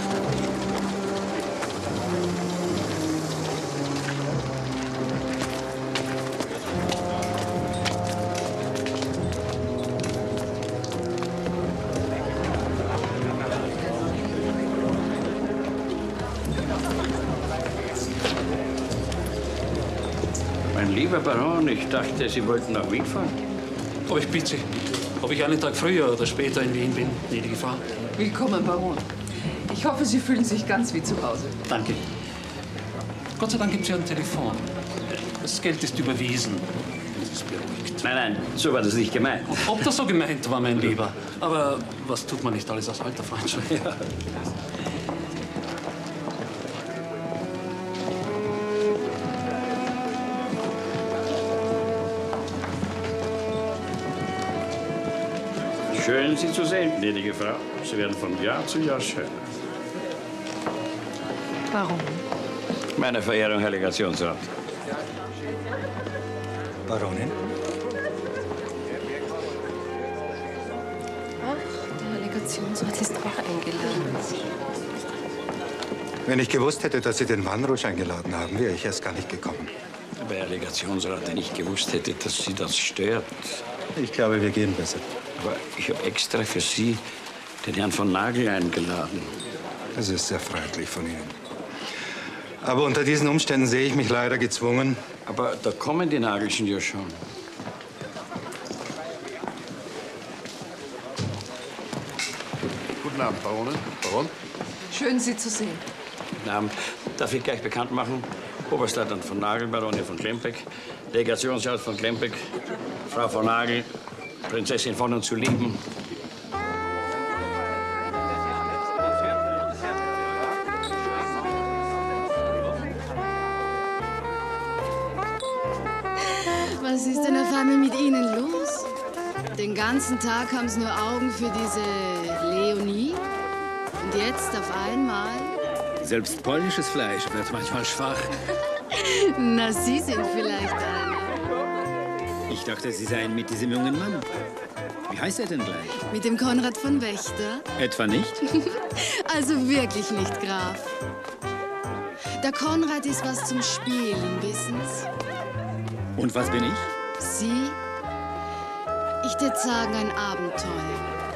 Mein lieber Baron, ich dachte, Sie wollten nach Wien fahren. Aber ich bitte Sie, ob ich einen Tag früher oder später in Wien bin, gnädige Frau. Willkommen, Baron. Ich hoffe, Sie fühlen sich ganz wie zu Hause. Danke. Gott sei Dank gibt es ja ein Telefon. Das Geld ist überwiesen. Das ist beruhigt. Nein, nein, so war das nicht gemeint. Ob das so gemeint war, mein Lieber. Aber was tut man nicht alles aus alter Freundschaft? Ja. Schön, Sie zu sehen, gnädige Frau. Sie werden von Jahr zu Jahr schöner. Warum? Meine Verehrung, Herr Legationsrat. Baronin? Ach, der Legationsrat ist auch eingeladen. Wenn ich gewusst hätte, dass Sie den Wanrusch eingeladen haben, wäre ich erst gar nicht gekommen. Aber Herr Legationsrat, wenn ich gewusst hätte, dass Sie das stört. Ich glaube, wir gehen besser. Aber ich habe extra für Sie den Herrn von Nagel eingeladen. Das ist sehr freundlich von Ihnen. Aber unter diesen Umständen sehe ich mich leider gezwungen. Aber da kommen die Nagelchen ja schon. Guten Abend, Baronin. Baron? Schön, Sie zu sehen. Guten Abend. Darf ich gleich bekannt machen? Oberstleutnant von Nagel, Baronin von Klempeck, Legationsrat von Klempeck, Frau von Nagel, Prinzessin von und zu lieben. Was ist denn auf einmal mit Ihnen los? Den ganzen Tag haben Sie nur Augen für diese Leonie. Und jetzt auf einmal? Selbst polnisches Fleisch wird manchmal schwach. Na, Sie sind vielleicht einer. Ich dachte, Sie seien mit diesem jungen Mann. Wie heißt er denn gleich? Mit dem Konrad von Wächter? Etwa nicht? Also wirklich nicht, Graf. Der Konrad ist was zum Spielen, wissen's? Und was bin ich? Sie? Ich würde sagen, ein Abenteuer.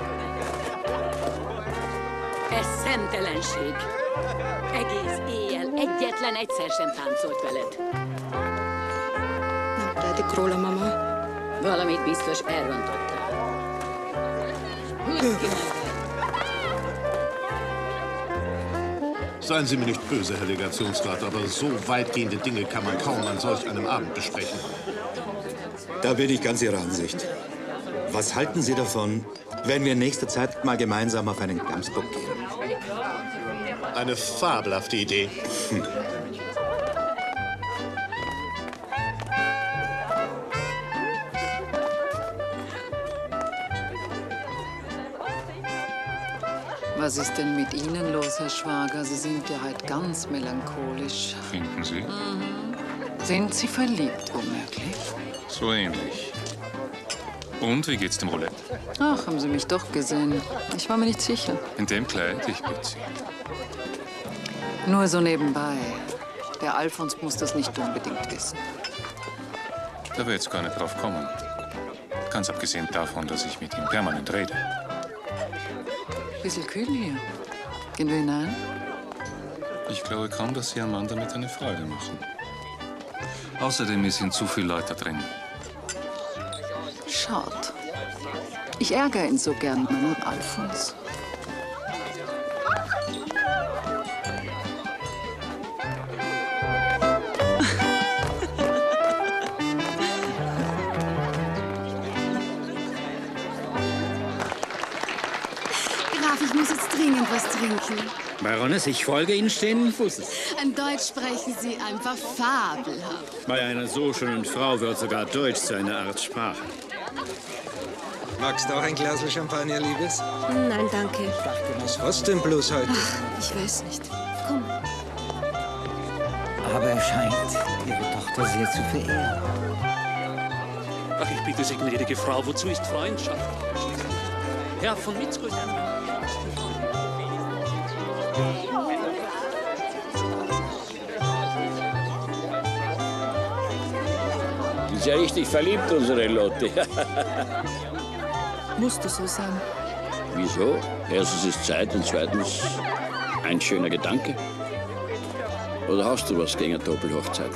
Eszemtelenség. Egész éjjel egyetlen egyszer sem táncolt veled. Nem tehetik róla, mama. Valamit biztos elrontottál. Húzd ki magad! Seien Sie mir nicht böse, Herr Legationsrat, aber so weitgehende Dinge kann man kaum an solch einem Abend besprechen. Da bin ich ganz Ihrer Ansicht. Was halten Sie davon, wenn wir in nächster Zeit mal gemeinsam auf einen Gamsbock gehen? Eine fabelhafte Idee. Was ist denn mit Ihnen los, Herr Schwager? Sie sind ja heute ganz melancholisch. Finden Sie? Mhm. Sind Sie verliebt, womöglich? So ähnlich. Und wie geht's dem Roulette? Ach, haben Sie mich doch gesehen. Ich war mir nicht sicher. In dem Kleid, ich bitte Sie. Nur so nebenbei. Der Alfons muss das nicht unbedingt wissen. Da wird jetzt gar nicht drauf kommen. Ganz abgesehen davon, dass ich mit ihm permanent rede. Bisschen kühl hier. Gehen wir hinein? Ich glaube kaum, dass Sie einem Mann damit eine Freude machen. Außerdem sind zu viele Leute drin. Schade. Ich ärgere ihn so gern, meinen Alfons. dringend was trinken. Baroness, ich folge Ihnen stehenden Fußes. An Deutsch sprechen Sie einfach fabelhaft. Bei einer so schönen Frau wird sogar Deutsch zu einer Art Sprache. Magst du auch ein Glas Champagner, Liebes? Nein, danke. Was denn bloß heute? Ach, ich weiß nicht. Komm. Aber er scheint Ihre Tochter sehr zu verehren. Ach, ich bitte Sie, gnädige Frau, wozu ist Freundschaft? Herr von Mitzko ist ein... Ist ja richtig verliebt, unsere Lotte. Musste so sein. Wieso? Erstens ist Zeit und zweitens ein schöner Gedanke. Oder hast du was gegen eine Doppelhochzeit?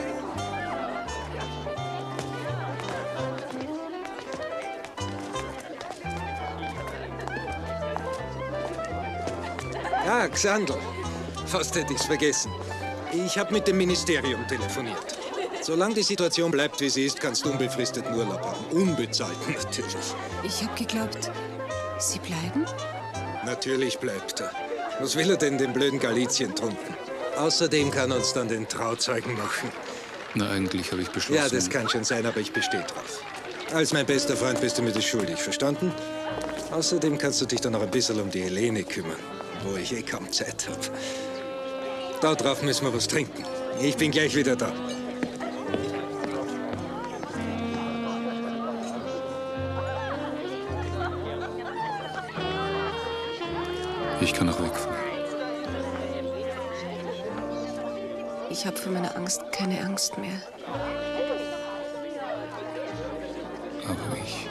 Ja, Xandl. Fast hätte ich's vergessen. Ich habe mit dem Ministerium telefoniert. Solange die Situation bleibt, wie sie ist, kannst du unbefristeten Urlaub haben. Unbezahlt natürlich. Ich habe geglaubt, Sie bleiben? Natürlich bleibt er. Was will er denn, den blöden Galizien trunken? Außerdem kann er uns dann den Trauzeugen machen. Na, eigentlich habe ich beschlossen... Ja, das kann schon sein, aber ich bestehe drauf. Als mein bester Freund bist du mir das schuldig, verstanden? Außerdem kannst du dich dann noch ein bisschen um die Helene kümmern, wo ich eh kaum Zeit habe. Da drauf müssen wir was trinken. Ich bin gleich wieder da. Ich kann auch wegfahren. Ich habe für meine Angst keine Angst mehr. Aber ich...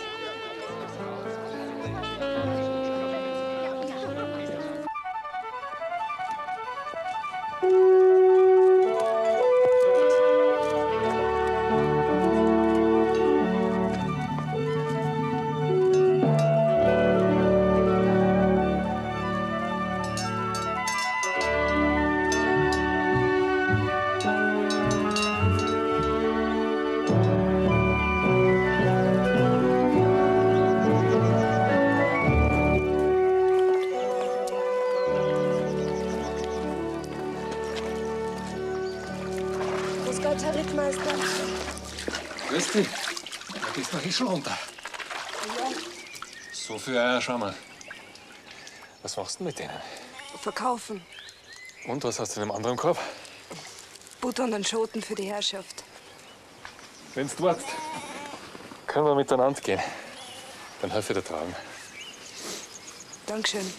Grüß Gott, Herr Rittmeister. Grüß dich. Da geht's nach Ischl runter. Ja. So viel Eier, schau mal. Was machst du mit denen? Verkaufen. Und was hast du in dem anderen Korb? Butter und einen Schoten für die Herrschaft. Wenn's du warst, können wir miteinander gehen. Dann helfe ich dir tragen. Dankeschön.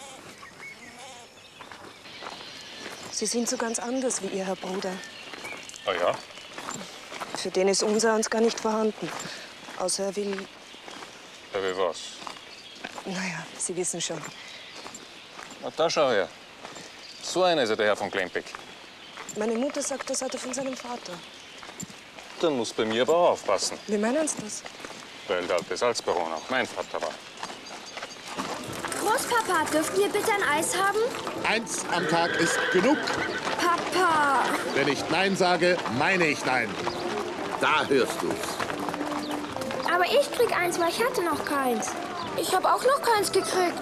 Sie sind so ganz anders wie Ihr Herr Bruder. Ah ja? Für den ist unsereins gar nicht vorhanden. Außer er will... Ja, wie was? Naja, Sie wissen schon. Na, da schau her. So einer ist ja der Herr von Glembeck. Meine Mutter sagt, das hat er von seinem Vater. Dann musst du bei mir aber auch aufpassen. Wie meinen Sie das? Weil der alte Salzbaron auch mein Vater war. Großpapa, dürfen wir bitte ein Eis haben? 1 am Tag ist genug. Papa! Wenn ich Nein sage, meine ich Nein. Da hörst du's. Aber ich krieg eins, weil ich hatte noch keins. Ich habe auch noch keins gekriegt.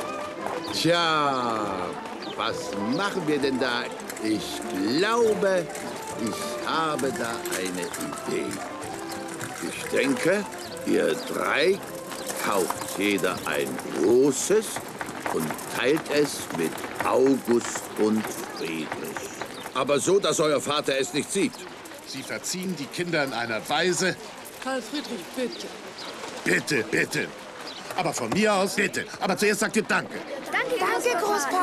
Tja, was machen wir denn da? Ich glaube, ich habe da eine Idee. Ich denke, ihr drei kauft jeder ein großes und teilt es mit August und Friedrich. Aber so, dass euer Vater es nicht sieht. Sie verziehen die Kinder in einer Weise. Karl Friedrich, bitte. Bitte, bitte. Aber von mir aus, bitte. Aber zuerst sagt ihr Danke. Danke, Großpapa.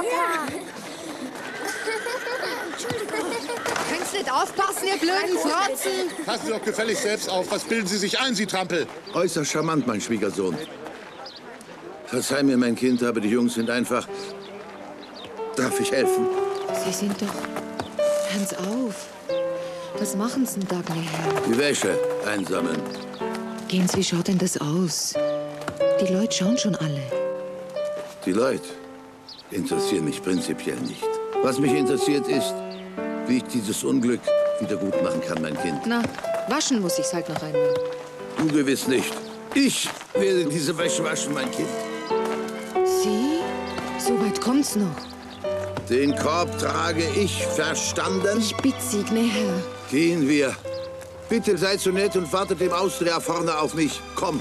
Kannst nicht aufpassen, ihr blöden Frotzen! Passen Sie doch gefällig selbst auf. Was bilden Sie sich ein, Sie Trampel? Äußerst charmant, mein Schwiegersohn. Verzeih mir, mein Kind, aber die Jungs sind einfach... Darf ich helfen? Sie sind doch... Hören's auf. Was machen Sie denn da, Herr? Die Wäsche einsammeln. Gens, wie schaut denn das aus? Die Leute schauen schon alle. Die Leute interessieren mich prinzipiell nicht. Was mich interessiert ist, wie ich dieses Unglück wieder gut machen kann, mein Kind. Na, waschen muss ich's halt noch einmal. Du gewiss nicht. Ich werde diese Wäsche waschen, mein Kind. Sie? So weit kommt's noch. Den Korb trage ich, verstanden? Ich bitte Sie, gnä Herr. Gehen wir. Bitte seid so nett und wartet im Austria vorne auf mich. Kommt.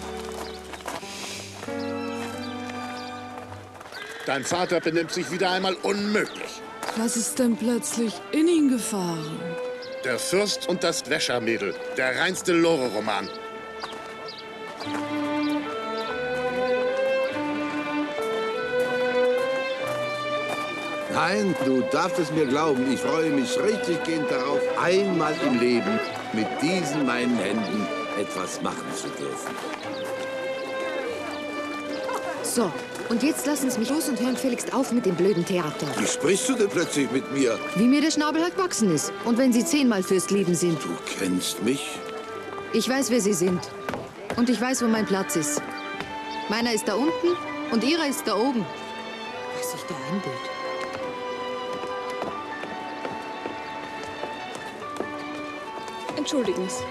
Dein Vater benimmt sich wieder einmal unmöglich. Was ist denn plötzlich in ihn gefahren? Der Fürst und das Wäschermädel. Der reinste Lore-Roman. Nein, du darfst es mir glauben. Ich freue mich richtig gehend darauf, einmal im Leben mit diesen meinen Händen etwas machen zu dürfen. So, und jetzt lassen Sie mich los und hören gefälligst auf mit dem blöden Theater. Wie sprichst du denn plötzlich mit mir? Wie mir der Schnabel halt gewachsen ist. Und wenn Sie 10-mal fürs Leben sind. Du kennst mich? Ich weiß, wer Sie sind. Und ich weiß, wo mein Platz ist. Meiner ist da unten und Ihrer ist da oben. Was sich da einbildet. Entschuldigen Sie.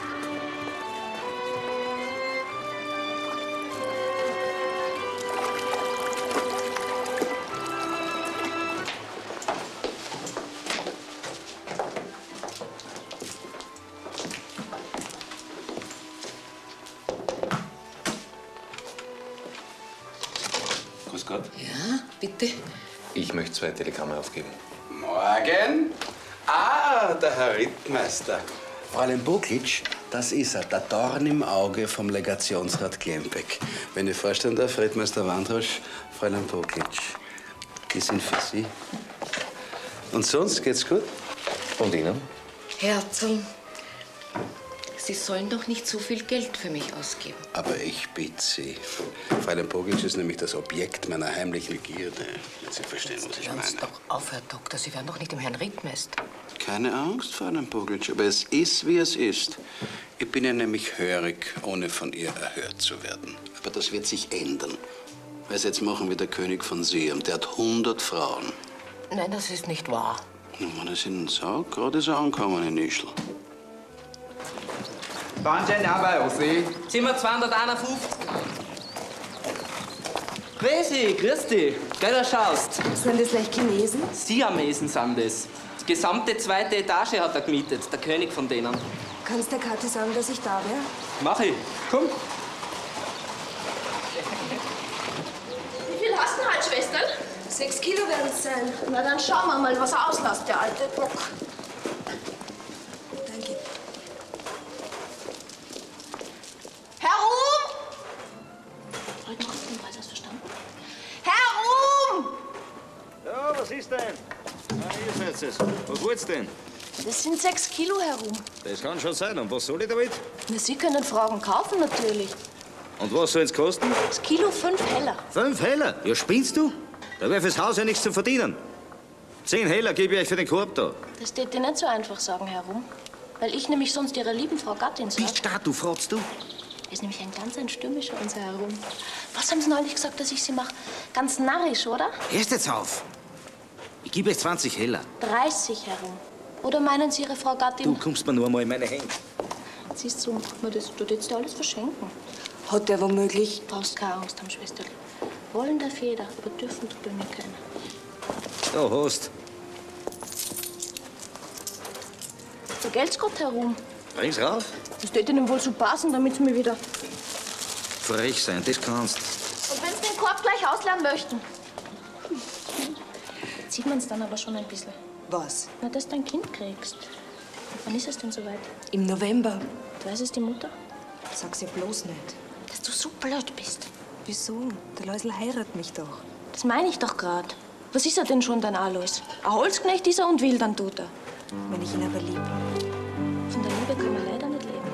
Grüß Gott. Ja, bitte. Ich möchte 2 Telegramme aufgeben. Morgen. Ah, der Herr Rittmeister. Fräulein Buklitsch, das ist er, der Dorn im Auge vom Legationsrat Glembeck. Wenn ich vorstellen darf, Rittmeister Wandrosch, Fräulein Buklitsch. Die sind für Sie. Und sonst geht's gut? Und Ihnen? Herzl, Sie sollen doch nicht so viel Geld für mich ausgeben. Aber ich bitte Sie. Fräulein Buklitsch ist nämlich das Objekt meiner heimlichen Gierde. Wenn Sie verstehen, was ich Hören Sie meine. doch auf, Herr Doktor. Sie werden doch nicht dem Herrn Rittmeister. Keine Angst, Fräulein Buklitsch, aber es ist, wie es ist. Ich bin ja nämlich hörig, ohne von ihr erhört zu werden. Aber das wird sich ändern. Weil Sie jetzt machen wie der König von Siam. Der hat 100 Frauen. Nein, das ist nicht wahr. Na, man ist Ihnen so, gerade ist er angekommen in Ischl. Bahnschein dabei, Sie. Zimmer 251. Grüß dich. Gell, da schaust. Sind das gleich Chinesen? Siamesen sind das. Die gesamte 2. Etage hat er gemietet, der König von denen. Kannst der Kathi sagen, dass ich da wäre? Mach ich. Komm. Wie viel hast du denn halt, Schwestern? 6 Kilo werden es sein. Na, dann schauen wir mal, was er auslässt, der alte Bock. Danke. Herum! Heute noch den Preis, hast du verstanden? Herum! Ja, was ist denn? Ah, ihr seid es. Was wollt's denn? Das sind 6 Kilo herum. Das kann schon sein. Und was soll ich damit? Na, Sie können Fragen kaufen, natürlich. Und was soll's kosten? Das Kilo 5 Heller. 5 Heller? Ja, spinnst du? Da wäre fürs Haus ja nichts zu verdienen. 10 Heller gebe ich euch für den Korb da. Das tät ihr nicht so einfach sagen, Herum. Weil ich nämlich sonst Ihrer lieben Frau Gattin sag. Bist da, du fragst du? Er ist nämlich ein stürmischer, unser Herum. Was haben Sie neulich gesagt, dass ich Sie mache? Ganz narrisch, oder? Hörst jetzt auf. Ich gebe euch 20 Heller. 30 Herum. Oder meinen Sie Ihre Frau Gattin? Du kommst mir nur einmal in meine Hände. Siehst du, du tätst dir alles verschenken. Hat der womöglich... Du brauchst keine Angst haben, Schwesterl. Wollen darf jeder, aber dürfen tut bei mir keiner. Da hast. Der Geld's Gott herum. Bring's rauf. Das tät Ihnen wohl so passen, damit Sie mir wieder... Frech sein, das kannst. Und wenn Sie den Korb gleich ausleeren möchten. Jetzt sieht man's dann aber schon ein bisschen. Was? Na, dass du ein Kind kriegst. Wann ist es denn soweit? Im November. Weiß es die Mutter? Sag's ihr bloß nicht. Dass du so blöd bist. Wieso? Der Läusel heiratet mich doch. Das meine ich doch grad. Was ist er denn schon, dein Alois? Ein Holzknecht ist er und will, dann tut er. Wenn ich ihn aber liebe. Von der Liebe kann man leider nicht leben.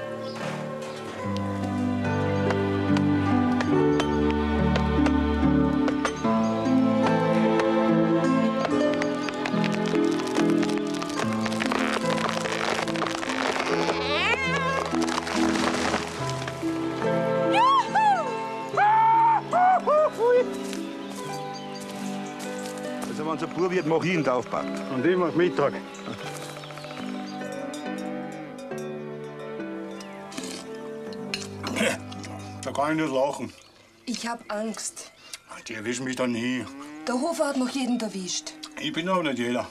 Also, wenn es ein Bub wird, mach ich ihn Taufpakt. Und ich mach Mittag. Da kann ich nicht lachen. Ich hab Angst. Die erwischen mich dann nie. Der Hofer hat noch jeden erwischt. Ich bin auch nicht jeder.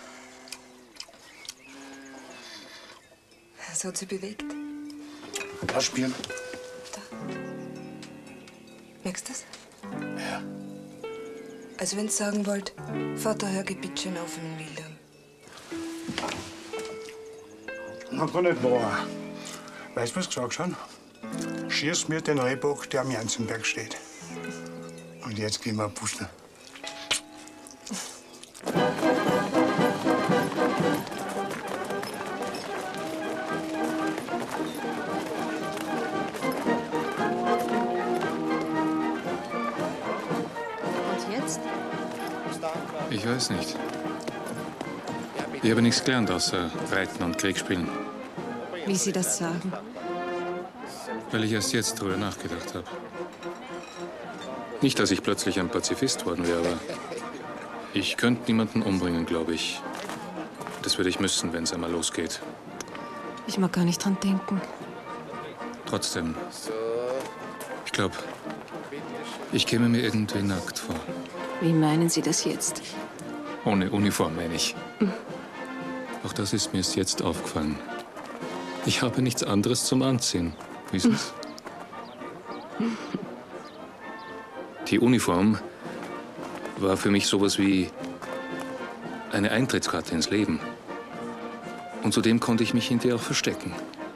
Es hat sie bewegt. Lass spielen. Merkst du das? Ja. Also wenn ihr sagen wollt, Vater, hör bitte schön auf mit Wilhelm. Na, kann nicht wahr. Weißt du, was sie gesagt haben? Schieß mir den Rehbock, der am Janzenberg steht. Und jetzt gehen wir pusten. Und jetzt? Ich weiß nicht. Ich habe nichts gelernt außer Reiten und Krieg spielen. Wie Sie das sagen. Weil ich erst jetzt darüber nachgedacht habe. Nicht, dass ich plötzlich ein Pazifist worden wäre, aber ich könnte niemanden umbringen, glaube ich. Das würde ich müssen, wenn es einmal losgeht. Ich mag gar nicht dran denken. Trotzdem, ich glaube, ich käme mir irgendwie nackt vor. Wie meinen Sie das jetzt? Ohne Uniform, meine ich. Auch das ist mir erst jetzt aufgefallen. Ich habe nichts anderes zum Anziehen. Wie ist es? Die Uniform war für mich sowas wie eine Eintrittskarte ins Leben. Und zudem konnte ich mich in der auch verstecken.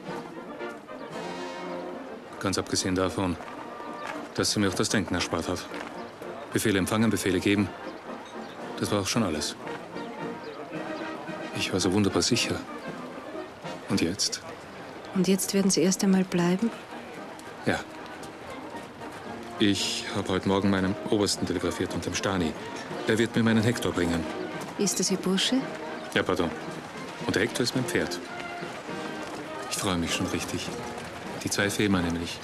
Ganz abgesehen davon, dass sie mir auch das Denken erspart hat. Befehle empfangen, Befehle geben. Das war auch schon alles. Ich war so wunderbar sicher. Und jetzt? Und jetzt werden Sie erst einmal bleiben? Ja. Ich habe heute Morgen meinem Obersten telegrafiert und dem Stani. Der wird mir meinen Hektor bringen. Ist das Ihr Bursche? Ja, pardon. Und der Hektor ist mein Pferd. Ich freue mich schon richtig. Die 2 fehlen mir nämlich.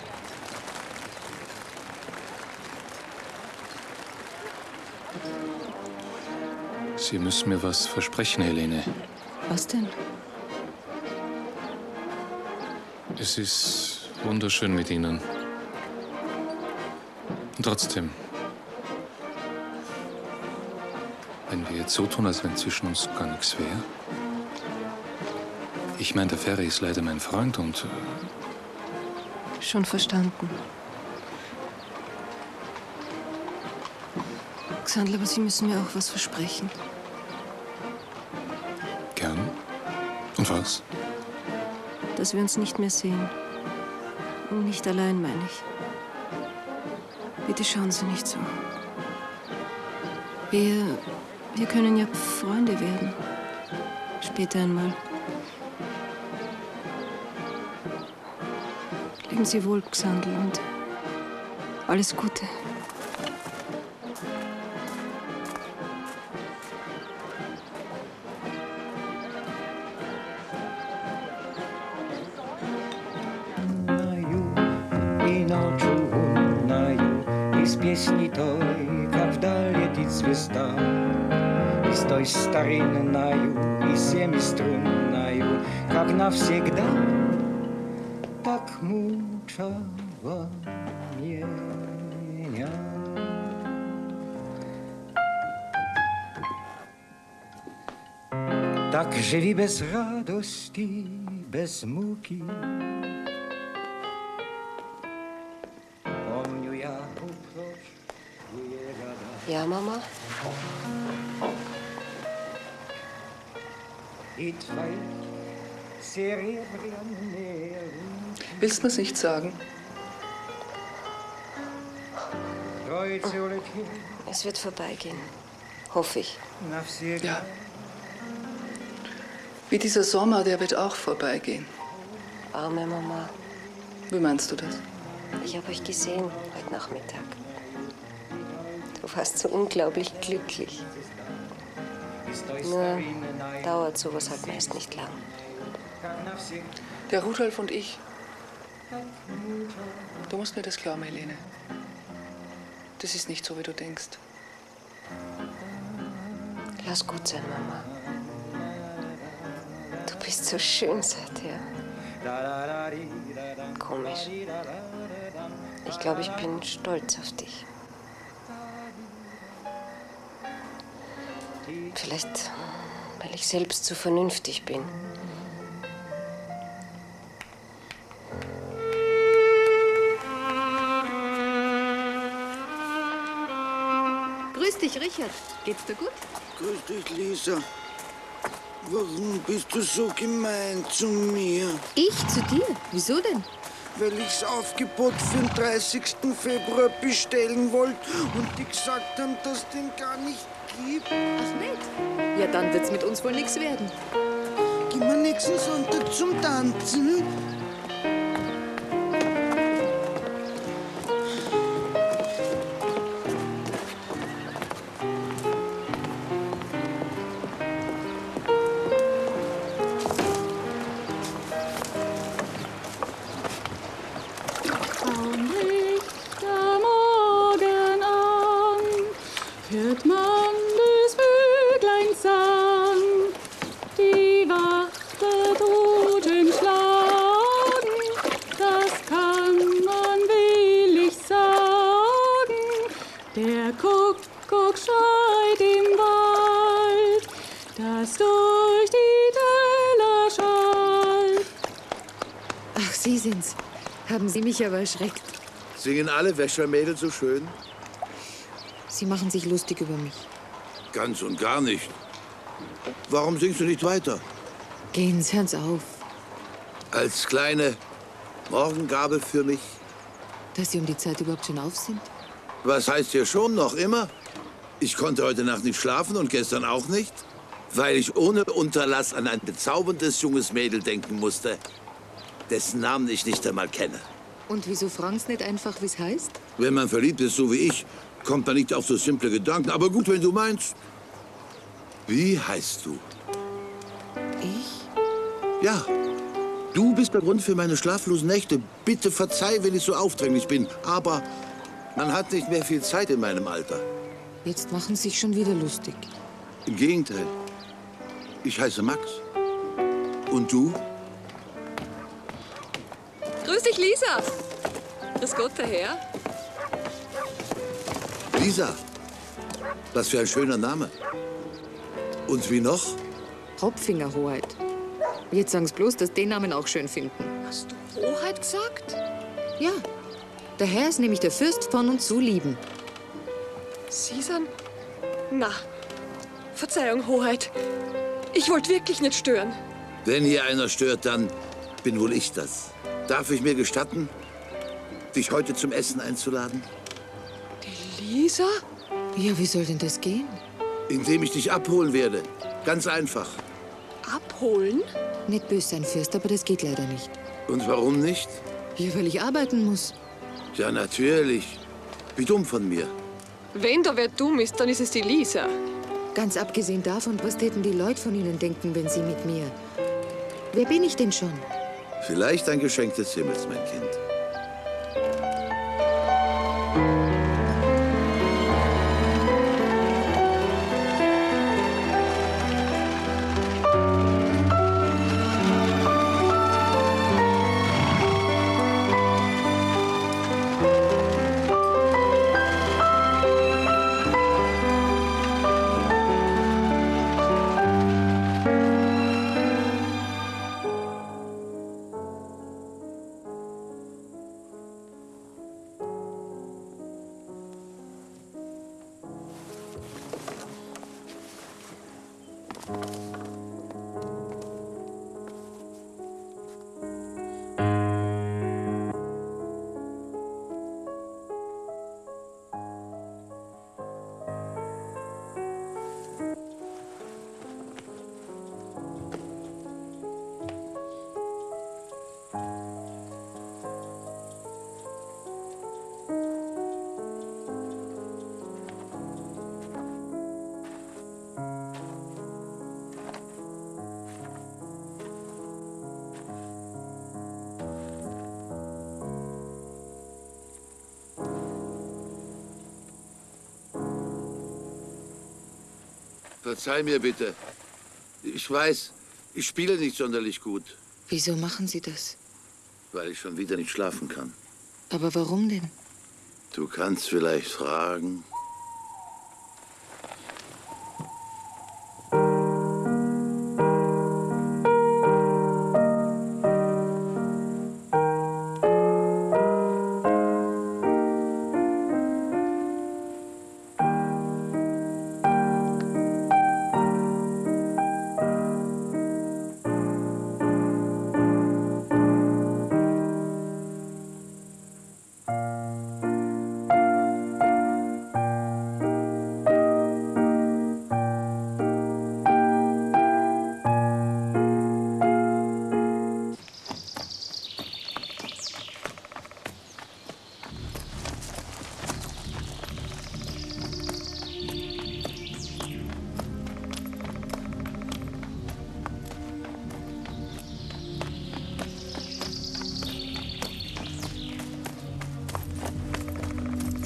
Sie müssen mir was versprechen, Helene. Was denn? Es ist wunderschön mit Ihnen. Und trotzdem, wenn wir jetzt so tun, als wenn zwischen uns gar nichts wäre. Ich meine, der Ferry ist leider mein Freund und... Schon verstanden. Xandl, aber Sie müssen mir auch was versprechen. Gern. Und was? Dass wir uns nicht mehr sehen. Und nicht allein, meine ich. Bitte schauen Sie nicht so. Wir können ja Freunde werden. Später einmal. Leben Sie wohl, Xandl, und alles Gute. Песни той, как вдаль летит звезда, и с той старинною и семиструнною, как навсегда, так мучила меня. Так живи без радости, без муки. Ja, Mama? Willst du mir's nicht sagen? Es wird vorbeigehen. Hoffe ich. Ja. Wie dieser Sommer, der wird auch vorbeigehen. Arme Mama. Wie meinst du das? Ich habe euch gesehen heute Nachmittag. Du warst so unglaublich glücklich. Nur dauert sowas halt meist nicht lang. Der Rudolf und ich. Du musst mir das glauben, Helene. Das ist nicht so, wie du denkst. Lass gut sein, Mama. Du bist so schön seither. Komisch. Ich glaube, ich bin stolz auf dich. Vielleicht, weil ich selbst zu vernünftig bin. Grüß dich, Richard. Geht's dir gut? Grüß dich, Lisa. Warum bist du so gemein zu mir? Ich zu dir? Wieso denn? Weil ich das Aufgebot für den 30. Februar bestellen wollte und die gesagt haben, dass es den gar nicht gibt. Ach, nicht? Ja, dann wird's mit uns wohl nichts werden. Gehen wir nächsten Sonntag zum Tanzen? Haben Sie mich aber erschreckt. Singen alle Wäschermädel so schön? Sie machen sich lustig über mich. Ganz und gar nicht. Warum singst du nicht weiter? Gehen Sie, hören's auf. Als kleine Morgengabe für mich? Dass Sie um die Zeit überhaupt schon auf sind? Was heißt hier schon noch immer? Ich konnte heute Nacht nicht schlafen und gestern auch nicht, weil ich ohne Unterlass an ein bezauberndes junges Mädel denken musste, dessen Namen ich nicht einmal kenne. Und wieso fragen Sie nicht einfach, wie es heißt? Wenn man verliebt ist, so wie ich, kommt man nicht auf so simple Gedanken. Aber gut, wenn du meinst. Wie heißt du? Ich? Ja. Du bist der Grund für meine schlaflosen Nächte. Bitte verzeih, wenn ich so aufdringlich bin. Aber man hat nicht mehr viel Zeit in meinem Alter. Jetzt machen Sie sich schon wieder lustig. Im Gegenteil. Ich heiße Max. Und du? Grüß dich, Lisa. Grüß Gott, der Herr. Lisa. Was für ein schöner Name. Und wie noch? Hopfinger-Hoheit. Jetzt sagen Sie bloß, dass Sie den Namen auch schön finden. Hast du Hoheit gesagt? Ja. Der Herr ist nämlich der Fürst von und zu Lieben. Sie sind... Na, Verzeihung, Hoheit. Ich wollte wirklich nicht stören. Wenn hier einer stört, dann bin wohl ich das. Darf ich mir gestatten, dich heute zum Essen einzuladen? Die Lisa? Ja, wie soll denn das gehen? Indem ich dich abholen werde. Ganz einfach. Abholen? Nicht böse sein, Fürst, aber das geht leider nicht. Und warum nicht? Ja, weil ich arbeiten muss. Ja, natürlich. Wie dumm von mir. Wenn da wer dumm ist, dann ist es die Lisa. Ganz abgesehen davon, was täten die Leute von Ihnen denken, wenn Sie mit mir... Wer bin ich denn schon? Vielleicht ein Geschenk des Himmels, mein Kind. Verzeih mir bitte. Ich weiß, ich spiele nicht sonderlich gut. Wieso machen Sie das? Weil ich schon wieder nicht schlafen kann. Aber warum denn? Du kannst vielleicht fragen.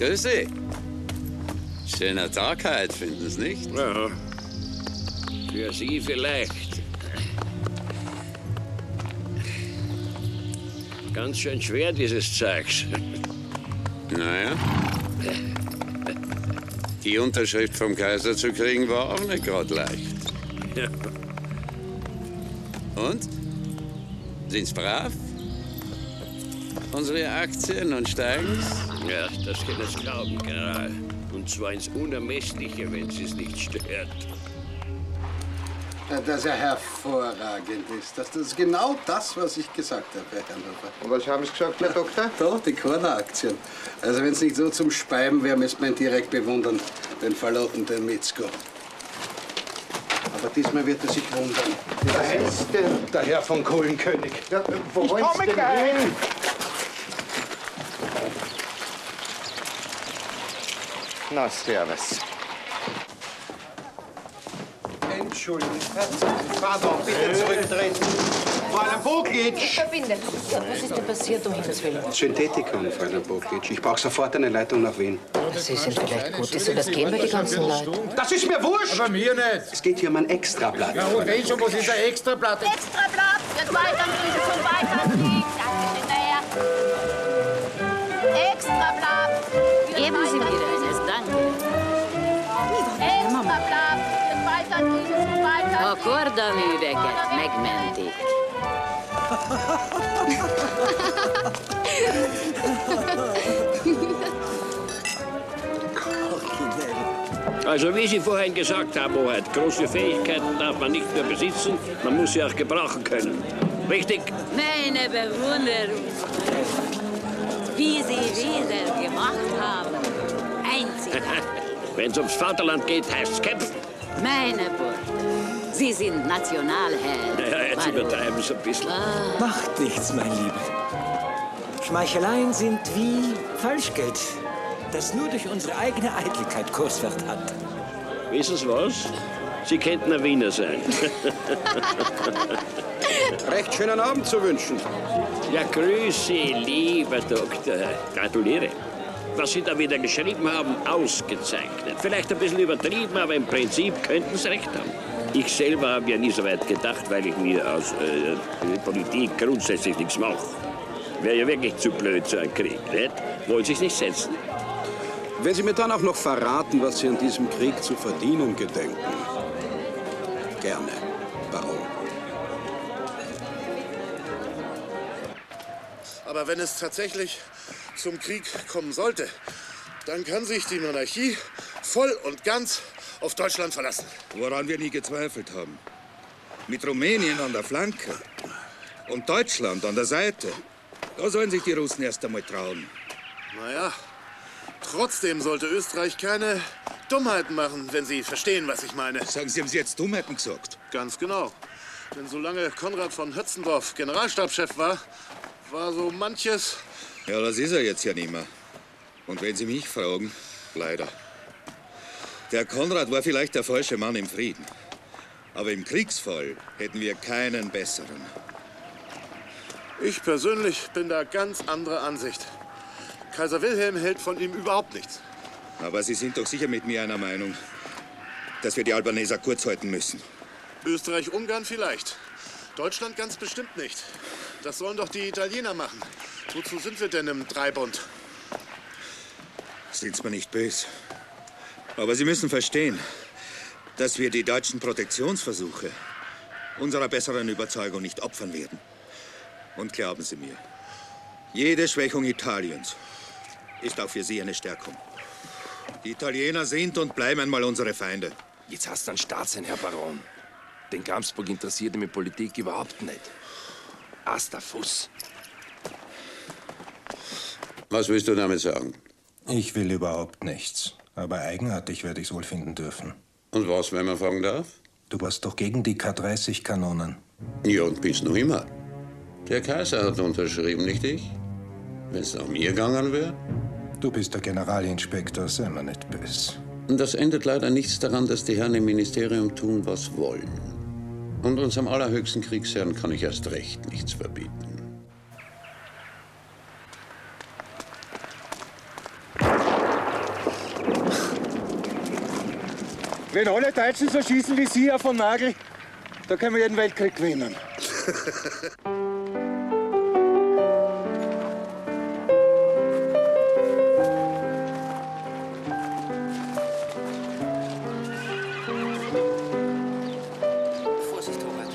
Grüß Sie. Schöner Tag heute, finden Sie nicht? Ja, für Sie vielleicht. Ganz schön schwer, dieses Zeugs. Naja. Die Unterschrift vom Kaiser zu kriegen war auch nicht gerade leicht. Ja. Und? Sind's brav? Unsere Aktien und steigen's? Ja, das kann ich glauben, General. Und zwar ins Unermessliche, wenn es es nicht stört. Dass er hervorragend ist. Das ist genau das, was ich gesagt habe, Herr Herrnhofer. Und was haben Sie gesagt, Herr Doktor? Da, die Corner-Aktien. Also wenn es nicht so zum Speiben wäre, müsste man direkt bewundern, den verlotenden Mitzko. Aber diesmal wird er sich wundern. Wer heißt denn? Der Herr von Kohlenkönig. Ja, wo Ich wollen komme Sie denn gleich. hin? Na, servus. Entschuldigung, Pardon, bitte zurücktreten. Fräulein Bogic! Ich verbinde. Was ist denn passiert, um Himmels Willen? Synthetikum, Fräulein Bogic. Ich brauche sofort eine Leitung nach Wien. Sie sind vielleicht gut. Ist soll das gehen bei den ganzen Leuten? Das ist mir wurscht! Aber mir nicht. Es geht hier um ein Extrablatt. Ja, und wenn schon, was ist ein Extrablatt? Extrablatt, wird weiter und weiter fliegen. Danke schön, daher. Extrablatt. Geben Sie mir eines, danke. Extrablatt, wird weiter fliegen und weiter. Accordami, Beckett, Megmentik. Also wie Sie vorhin gesagt haben, Hoheit, große Fähigkeiten darf man nicht nur besitzen, man muss sie auch gebrauchen können. Richtig? Meine Bewunderung. Wie Sie wieder gemacht haben. Einzigartig. Wenn es ums Vaterland geht, heißt's kämpfen. Meine Worte. Sie sind Nationalheld. Naja, jetzt übertreiben Sie ein bisschen. Macht nichts, mein Lieber. Schmeicheleien sind wie Falschgeld, das nur durch unsere eigene Eitelkeit Kurswert hat. Wissen Sie was? Sie könnten ein Wiener sein. Recht schönen Abend zu wünschen. Ja, grüße, lieber Doktor. Gratuliere. Was Sie da wieder geschrieben haben, ausgezeichnet. Vielleicht ein bisschen übertrieben, aber im Prinzip könnten Sie recht haben. Ich selber habe ja nie so weit gedacht, weil ich mir aus Politik grundsätzlich nichts mache. Wäre ja wirklich zu blöd, so ein Krieg, nicht? Wollen Sie es nicht setzen? Wenn Sie mir dann auch noch verraten, was Sie an diesem Krieg zu verdienen gedenken. Gerne, Baron. Aber wenn es tatsächlich zum Krieg kommen sollte, dann kann sich die Monarchie voll und ganz auf Deutschland verlassen. Woran wir nie gezweifelt haben. Mit Rumänien an der Flanke und Deutschland an der Seite. Da sollen sich die Russen erst einmal trauen. Naja, trotzdem sollte Österreich keine Dummheiten machen, wenn Sie verstehen, was ich meine. Sagen Sie, haben Sie jetzt Dummheiten gesagt? Ganz genau. Denn solange Konrad von Hötzendorf Generalstabschef war, war so manches... Ja, das ist er jetzt ja nicht mehr. Und wenn Sie mich fragen, leider. Der Konrad war vielleicht der falsche Mann im Frieden. Aber im Kriegsfall hätten wir keinen besseren. Ich persönlich bin da ganz anderer Ansicht. Kaiser Wilhelm hält von ihm überhaupt nichts. Aber Sie sind doch sicher mit mir einer Meinung, dass wir die Albaneser kurz halten müssen. Österreich-Ungarn vielleicht. Deutschland ganz bestimmt nicht. Das sollen doch die Italiener machen. Wozu sind wir denn im Dreibund? Sind's mir nicht böse. Aber Sie müssen verstehen, dass wir die deutschen Protektionsversuche unserer besseren Überzeugung nicht opfern werden. Und glauben Sie mir, jede Schwächung Italiens ist auch für Sie eine Stärkung. Die Italiener sind und bleiben einmal unsere Feinde. Jetzt hast du einen Staatssinn, Herr Baron. Den Gamsburg interessiert mich Politik überhaupt nicht. Erst der Fuß. Was willst du damit sagen? Ich will überhaupt nichts. Aber eigenartig werde ich es wohl finden dürfen. Und was, wenn man fragen darf? Du warst doch gegen die K30-Kanonen. Ja, und bist noch immer. Der Kaiser hat unterschrieben, nicht ich? Wenn es nach mir gegangen wäre? Du bist der Generalinspektor, sei mir nicht böse. Und das ändert leider nichts daran, dass die Herren im Ministerium tun, was wollen. Und unserem allerhöchsten Kriegsherrn kann ich erst recht nichts verbieten. Wenn alle Deutschen so schießen wie Sie auf den Nagel, da können wir jeden Weltkrieg gewinnen. Vorsicht, Robert.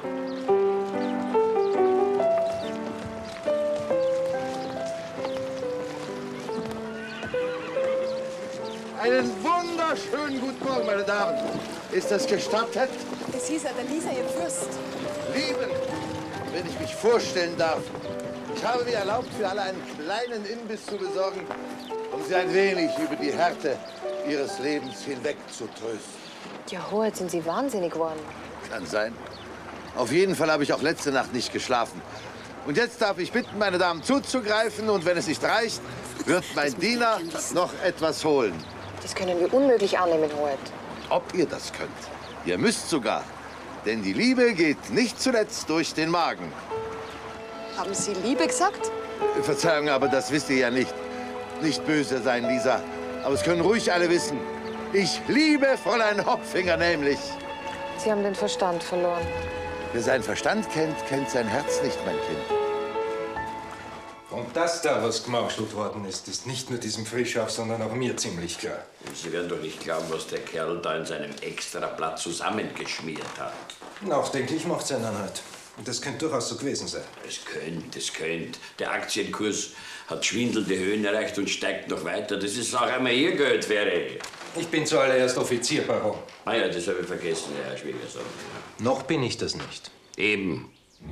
Einen wunderschönen guten Morgen, meine Damen. Ist das gestattet? Es hieß Adalisa, Ihr Fürst. Lieben, wenn ich mich vorstellen darf. Ich habe mir erlaubt, für alle einen kleinen Imbiss zu besorgen, um Sie ein wenig über die Härte Ihres Lebens hinweg zu trösten. Ja, Hoheit, sind Sie wahnsinnig geworden? Kann sein. Auf jeden Fall habe ich auch letzte Nacht nicht geschlafen. Und jetzt darf ich bitten, meine Damen zuzugreifen. Und wenn es nicht reicht, wird mein Diener noch etwas holen. Das können wir unmöglich annehmen, Hoheit. Ob ihr das könnt? Ihr müsst sogar. Denn die Liebe geht nicht zuletzt durch den Magen. Haben Sie Liebe gesagt? Verzeihung, aber das wisst ihr ja nicht. Nicht böse sein, Lisa. Aber es können ruhig alle wissen. Ich liebe Fräulein Hopfinger nämlich. Sie haben den Verstand verloren. Wer seinen Verstand kennt, kennt sein Herz nicht, mein Kind. Und dass da was gemauschelt worden ist, ist nicht nur diesem Frischhoff, sondern auch mir ziemlich klar. Sie werden doch nicht glauben, was der Kerl da in seinem Extrablatt zusammengeschmiert hat. Nachdenklich macht's einen halt. Und das könnte durchaus so gewesen sein. Es könnte. Der Aktienkurs hat schwindelnde Höhen erreicht und steigt noch weiter. Das ist auch einmal Ihr Geld, wäre. Ich bin zuallererst Offizier, Baron. Ah ja, das habe ich vergessen, Herr Schwiegersohn. Noch bin ich das nicht. Eben.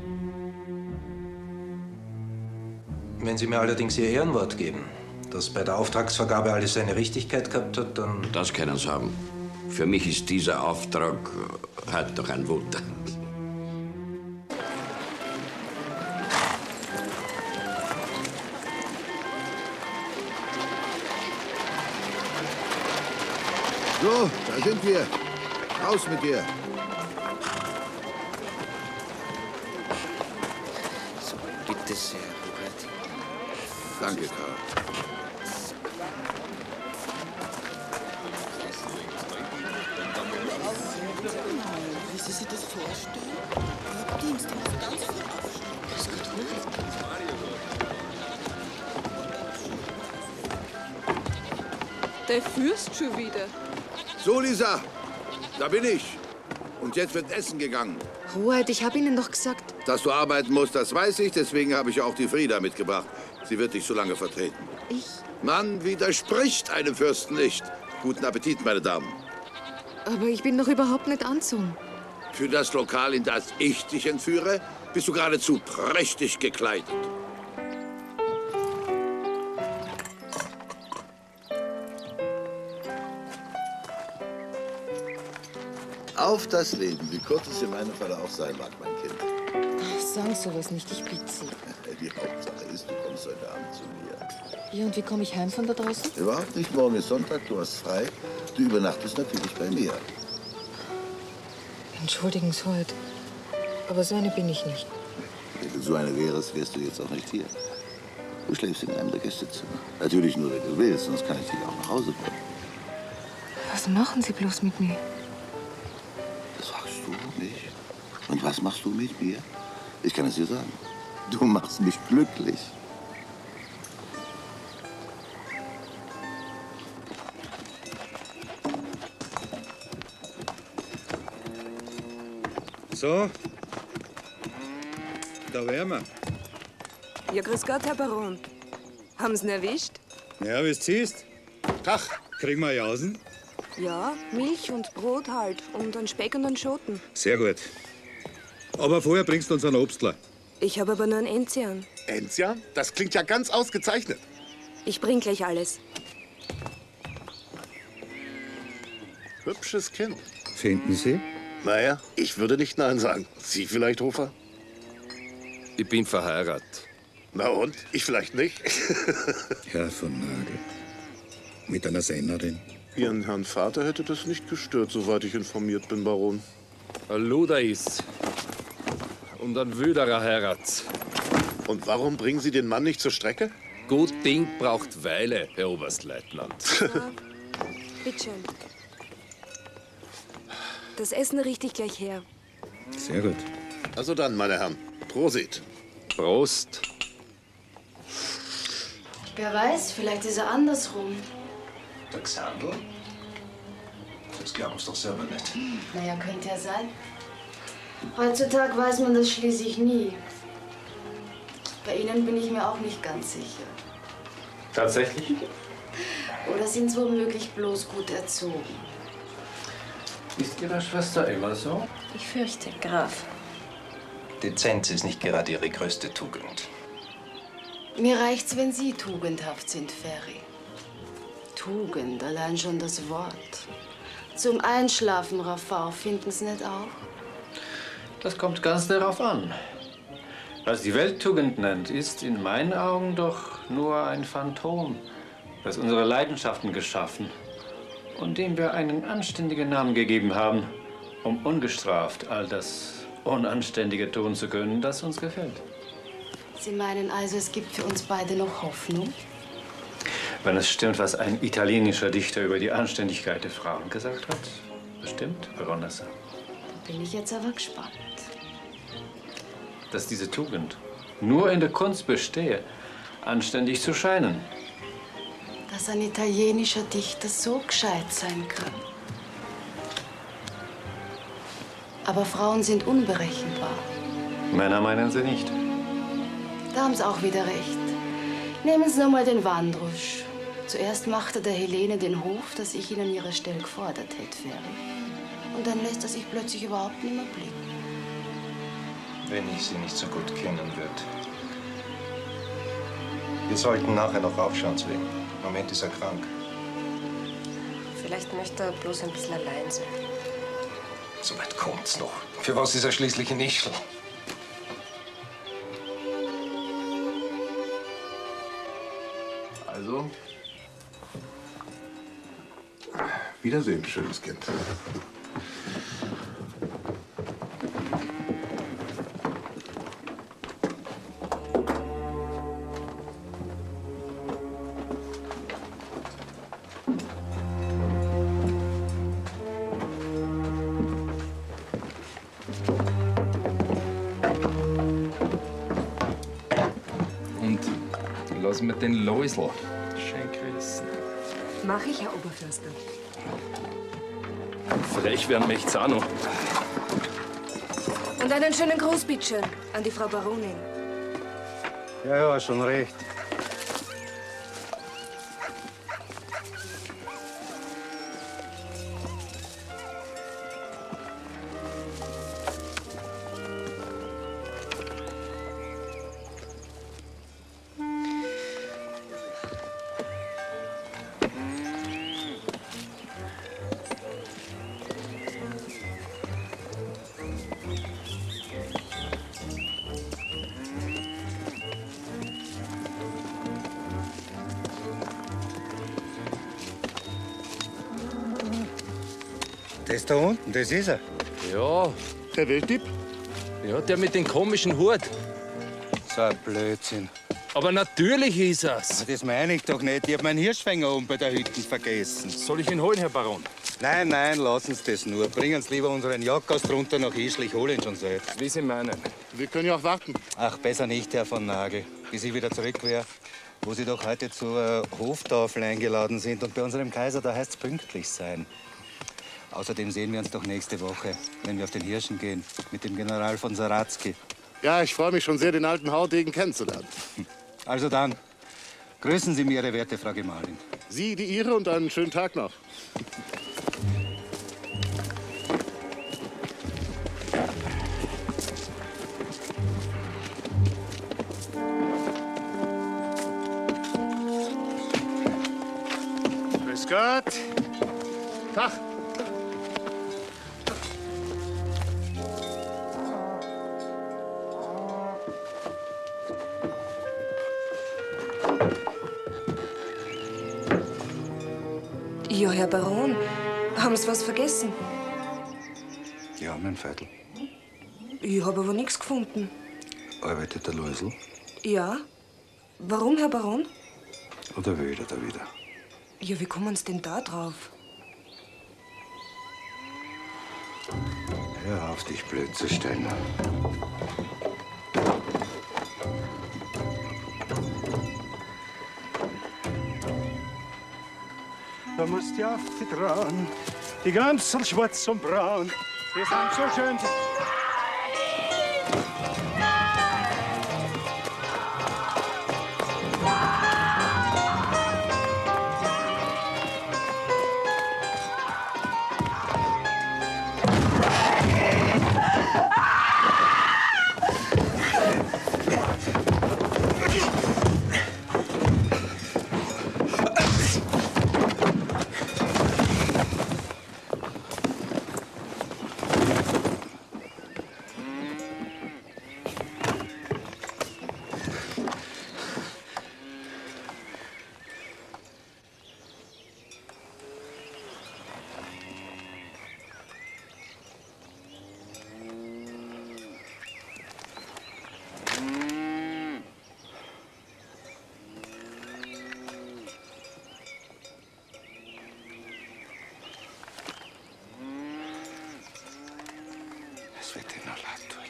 Wenn Sie mir allerdings Ihr Ehrenwort geben, dass bei der Auftragsvergabe alles seine Richtigkeit gehabt hat, dann... Das können Sie haben. Für mich ist dieser Auftrag halt doch ein Wunder. So, da sind wir. Raus mit dir. So, bitte sehr, Robert. Danke, Karl. Wie Sie sich das vorstellen? Ihr Dienst muss ganz verabschieden. Der Fürst schon wieder. So, Lisa, da bin ich. Und jetzt wird Essen gegangen. Hoheit, ich habe Ihnen doch gesagt. Dass du arbeiten musst, das weiß ich. Deswegen habe ich auch die Frieda mitgebracht. Sie wird dich so lange vertreten. Ich? Man widerspricht einem Fürsten nicht. Guten Appetit, meine Damen. Aber ich bin doch überhaupt nicht anzogen. Für das Lokal, in das ich dich entführe, bist du geradezu prächtig gekleidet. Auf das Leben, wie kurz es in meinem Fall auch sein mag, mein Kind. Ach, sagen Sie sowas nicht, ich bitte Sie. Die Hauptsache ist, du kommst heute Abend zu mir. Ja, und wie komme ich heim von da draußen? Überhaupt nicht, morgen ist Sonntag, du hast frei. Du übernachtest natürlich bei mir. Entschuldigen Sie, Hoheit. Aber so eine bin ich nicht. Wenn du so eine wärst, wärst du jetzt auch nicht hier. Du schläfst in einem der Gästezimmer. Natürlich nur, wenn du willst, sonst kann ich dich auch nach Hause bringen. Was machen Sie bloß mit mir? Das fragst du mich. Und was machst du mit mir? Ich kann es dir sagen. Du machst mich glücklich. So, da wären wir. Ja, grüß Gott, Herr Baron. Haben Sie ihn erwischt? Ja, wie du siehst. Ach, kriegen wir Jausen? Ja, Milch und Brot halt. Und einen Speck und einen Schoten. Sehr gut. Aber vorher bringst du uns einen Obstler. Ich habe aber nur einen Enzian. Enzian? Das klingt ja ganz ausgezeichnet. Ich bring gleich alles. Hübsches Kind. Finden Sie? Naja, ich würde nicht Nein sagen. Sie vielleicht, Hofer? Ich bin verheiratet. Na und? Ich vielleicht nicht? Herr von Nagel. Mit einer Sennerin. Ihren Herrn Vater hätte das nicht gestört, soweit ich informiert bin, Baron. Ein Luder ist. Und ein Wüderer Heirat. Und warum bringen Sie den Mann nicht zur Strecke? Gut Ding braucht Weile, Herr Oberstleutnant. Bitte schön. Das Essen richte ich gleich her. Sehr gut. Also dann, meine Herren, Prosit. Prost. Wer weiß, vielleicht ist er andersrum. Der Xandl? Das glauben Sie doch selber nicht. Naja, könnte ja sein. Heutzutage weiß man das schließlich nie. Bei Ihnen bin ich mir auch nicht ganz sicher. Tatsächlich? Oder sind Sie womöglich bloß gut erzogen? Ist Ihre Schwester immer so? Ich fürchte, Graf. Dezenz ist nicht gerade Ihre größte Tugend. Mir reicht's, wenn Sie tugendhaft sind, Ferry. Tugend, allein schon das Wort. Zum Einschlafen, Rafał, finden Sie nicht auch? Das kommt ganz darauf an. Was die Welt Tugend nennt, ist in meinen Augen doch nur ein Phantom, das unsere Leidenschaften geschaffen und dem wir einen anständigen Namen gegeben haben, um ungestraft all das Unanständige tun zu können, das uns gefällt. Sie meinen also, es gibt für uns beide noch Hoffnung? Wenn es stimmt, was ein italienischer Dichter über die Anständigkeit der Frauen gesagt hat, bestimmt, Baronessa. Da bin ich jetzt aber gespannt. Dass diese Tugend nur in der Kunst bestehe, anständig zu scheinen. Dass ein italienischer Dichter so gescheit sein kann. Aber Frauen sind unberechenbar. Männer meinen sie nicht. Da haben Sie auch wieder recht. Nehmen Sie nur mal den Wandrusch. Zuerst machte der Helene den Hof, dass ich ihn an ihrer Stelle gefordert hätte, Ferry. Und dann lässt er sich plötzlich überhaupt nicht mehr blicken. Wenn ich sie nicht so gut kennen würde. Wir sollten nachher noch aufschauen zu ihm. Im Moment ist er krank. Vielleicht möchte er bloß ein bisschen allein sein. So weit kommt's noch. Für was ist er schließlich in Ischl? Also, Wiedersehen, schönes Kind. Und lass mir den Läusel schön grüßen. Mach ich, Herr Oberförster. Frech werden möcht's auch noch. Und einen schönen Gruß, bitte, an die Frau Baronin. Ja, schon recht. Das da unten, das ist er. Ja. Der Wildtyp? Ja, der mit dem komischen Hut. So ein Blödsinn. Aber natürlich ist er's. Das meine ich doch nicht. Ich hab meinen Hirschfänger oben bei der Hütte vergessen. Soll ich ihn holen, Herr Baron? Nein, nein, lassen Sie das nur. Bringen Sie lieber unseren Jagdgast runter nach Ischl. Ich hole ihn schon selbst. Wie Sie meinen. Wir können ja auch warten. Ach, besser nicht, Herr von Nagel. Bis ich wieder zurück wäre, wo Sie doch heute zur Hoftafel eingeladen sind. Und bei unserem Kaiser, da heißt es pünktlich sein. Außerdem sehen wir uns doch nächste Woche, wenn wir auf den Hirschen gehen, mit dem General von Saratzky. Ja, ich freue mich schon sehr, den alten Haudegen kennenzulernen. Also dann, grüßen Sie mir, Ihre werte Frau Gemahlin. Sie, die Ihre und einen schönen Tag noch. Grüß Gott. Tag. Ja, Herr Baron, haben Sie was vergessen? Ja, mein Viertel. Ich habe aber nichts gefunden. Arbeitet der Läusel? Ja? Warum, Herr Baron? Oder will er da wieder? Ja, wie kommen Sie denn da drauf? Hör auf, dich blöd zu stellen. Du musst ja auf die trauen, die ganzen schwarz und braun, die sind so schön. Was wird denn noch leid tun?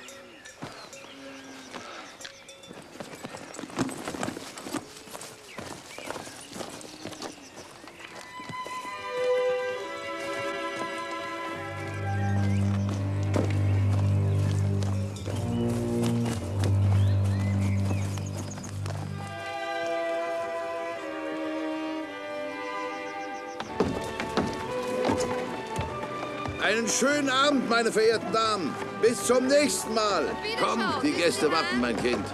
Einen schönen Abend, meine verehrten Damen. Bis zum nächsten Mal. Komm, die Gäste warten, mein Kind.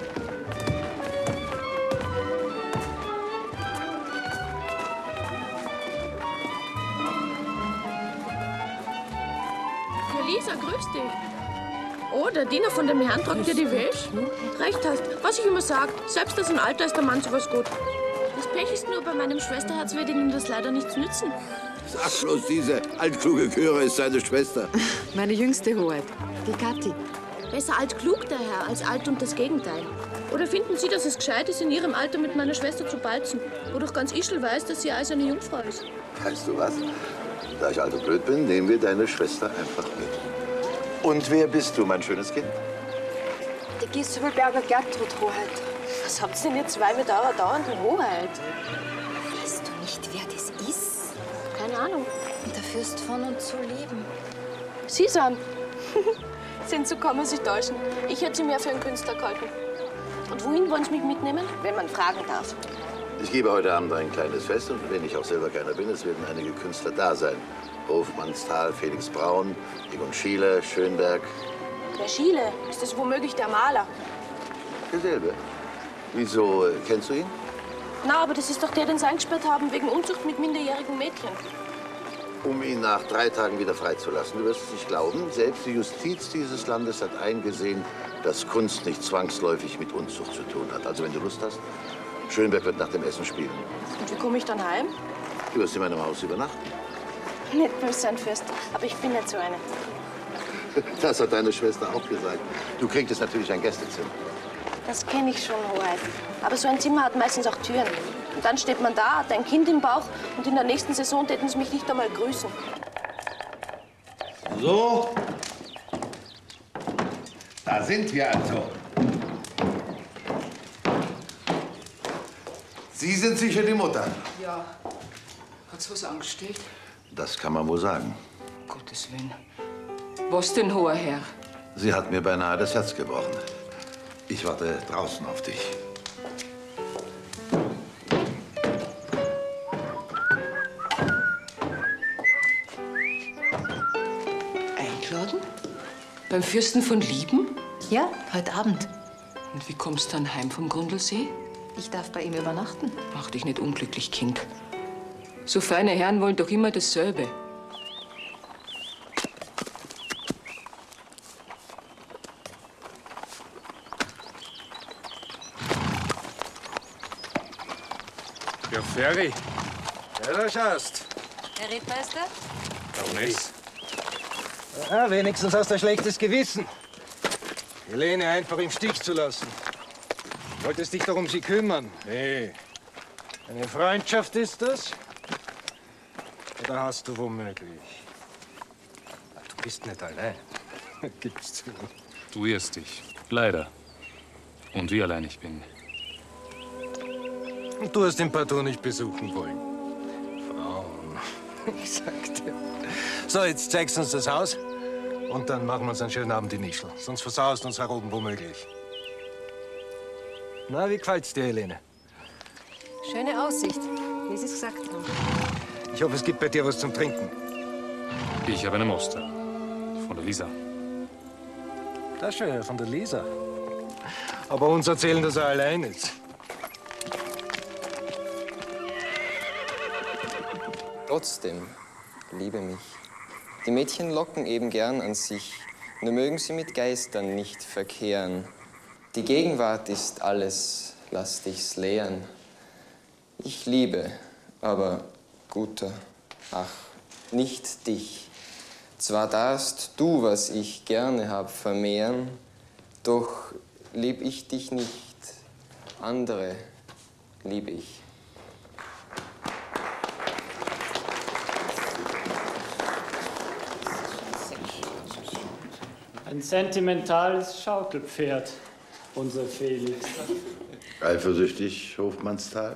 Ja, Lisa, grüß dich. Oh, der Diener von dem Herrn tragt dir die Wäsche? Recht hast. Was ich immer sag, selbst als ein Alter ist der Mann sowas gut. Das Pech ist nur, bei meinem Schwesterherz wird ihnen das leider nichts nützen. Sag bloß, diese altkluge Chöre ist seine Schwester. Meine jüngste Hoheit, die Kathi. Besser altklug, der Herr, als alt und das Gegenteil. Oder finden Sie, dass es gescheit ist, in Ihrem Alter mit meiner Schwester zu balzen? Wo doch ganz Ischl weiß, dass sie als eine Jungfrau ist. Weißt du was? Da ich alt und blöd bin, nehmen wir deine Schwester einfach mit. Und wer bist du, mein schönes Kind? Die Gisselberger Gertrud, Hoheit. Was habt ihr denn ihr zwei mit eurer dauernden Hoheit? Weißt du nicht, wer das ist? Keine Ahnung. Der Fürst von und zu leben. Sie sind. Sind so, kann man sich täuschen. Ich hätte sie mehr für einen Künstler gehalten. Und wohin wollen Sie mich mitnehmen, wenn man fragen darf? Ich gebe heute Abend ein kleines Fest und wenn ich auch selber keiner bin, es werden einige Künstler da sein. Hofmannsthal, Felix Braun, Egon Schiele, Schönberg. Der Schiele? Ist das womöglich der Maler? Derselbe. Wieso, kennst du ihn? Na, aber das ist doch der, den Sie eingesperrt haben wegen Unzucht mit minderjährigen Mädchen. Um ihn nach 3 Tagen wieder freizulassen. Du wirst es nicht glauben, selbst die Justiz dieses Landes hat eingesehen, dass Kunst nicht zwangsläufig mit Unzucht zu tun hat. Also wenn du Lust hast, Schönberg wird nach dem Essen spielen. Und wie komme ich dann heim? Du wirst in meinem Haus übernachten. Nicht böse sein, Fürst, aber ich bin nicht so eine. Das hat deine Schwester auch gesagt. Du kriegst natürlich ein Gästezimmer. Das kenne ich schon, Hoheit. Aber so ein Zimmer hat meistens auch Türen. Und dann steht man da, hat ein Kind im Bauch und in der nächsten Saison täten sie mich nicht einmal grüßen. So, da sind wir also. Sie sind sicher die Mutter. Ja. Hat's was angestellt? Das kann man wohl sagen. Gottes Willen. Was denn, hoher Herr? Sie hat mir beinahe das Herz gebrochen. Ich warte draußen auf dich. Eingeladen? Beim Fürsten von Lieben? Ja, heute Abend. Und wie kommst du dann heim vom Grundlsee? Ich darf bei ihm übernachten. Mach dich nicht unglücklich, Kind. So feine Herren wollen doch immer dasselbe. Ja, Ferry. Ja, da schaust. Herr Rittmeister? Warum nicht? Ah, wenigstens hast du ein schlechtes Gewissen. Helene einfach im Stich zu lassen. Du wolltest dich doch um sie kümmern. Hey, eine Freundschaft ist das? Oder hast du womöglich? Du Bist nicht allein. Gib's zu. Du irrst dich. Leider. Und wie allein ich bin. Und du hast den Partout nicht besuchen wollen. Frauen. Ich sag dir. So, jetzt zeigst du uns das Haus. Und dann machen wir uns einen schönen Abend in Ischl. Sonst versaust uns auch oben womöglich. Na, wie gefällt's dir, Helene? Schöne Aussicht, wie Sie es gesagt haben. Ich hoffe, es gibt bei dir was zum Trinken. Ich habe eine Muster. Von der Lisa. Das schön, von der Lisa. Aber uns erzählen, dass er allein ist. Trotzdem, liebe mich. Die Mädchen locken eben gern an sich, nur mögen sie mit Geistern nicht verkehren. Die Gegenwart ist alles, lass dich's lehren. Ich liebe, aber Guter, ach, nicht dich. Zwar darfst du, was ich gerne hab, vermehren, doch lieb ich dich nicht, andere lieb ich. Ein sentimentales Schaukelpferd, unser Felix. Eifersüchtig, Hofmannsthal?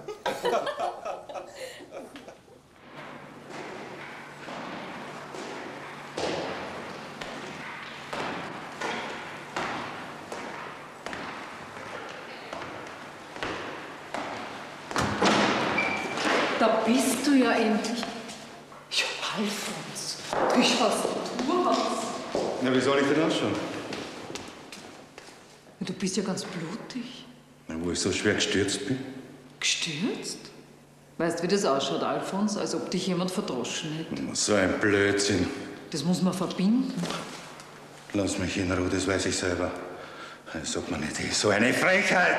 Da bist du ja endlich. Ja, Alfons, du schaust du aus. Na, wie soll ich denn ausschauen? Du bist ja ganz blutig. Na, wo ich so schwer gestürzt bin? Gestürzt? Weißt du, wie das ausschaut, Alfons? Als ob dich jemand verdroschen hätte. So ein Blödsinn. Das muss man verbinden. Lass mich in Ruhe, das weiß ich selber. Das sagt man nicht. So eine Frechheit!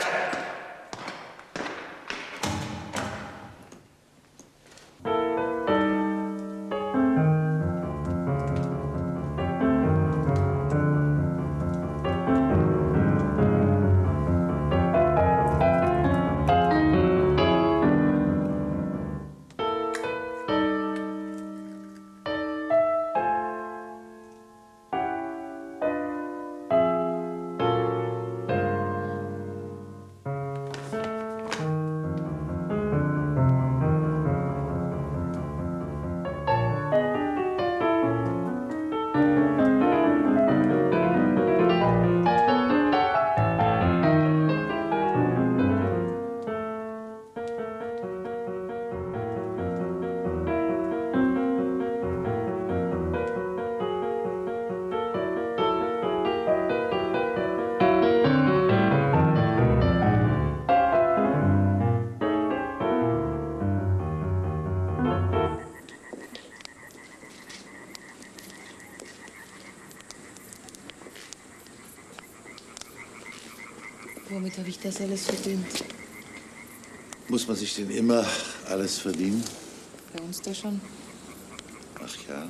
Womit habe ich das alles verdient? Muss man sich denn immer alles verdienen? Bei uns da schon. Ach ja.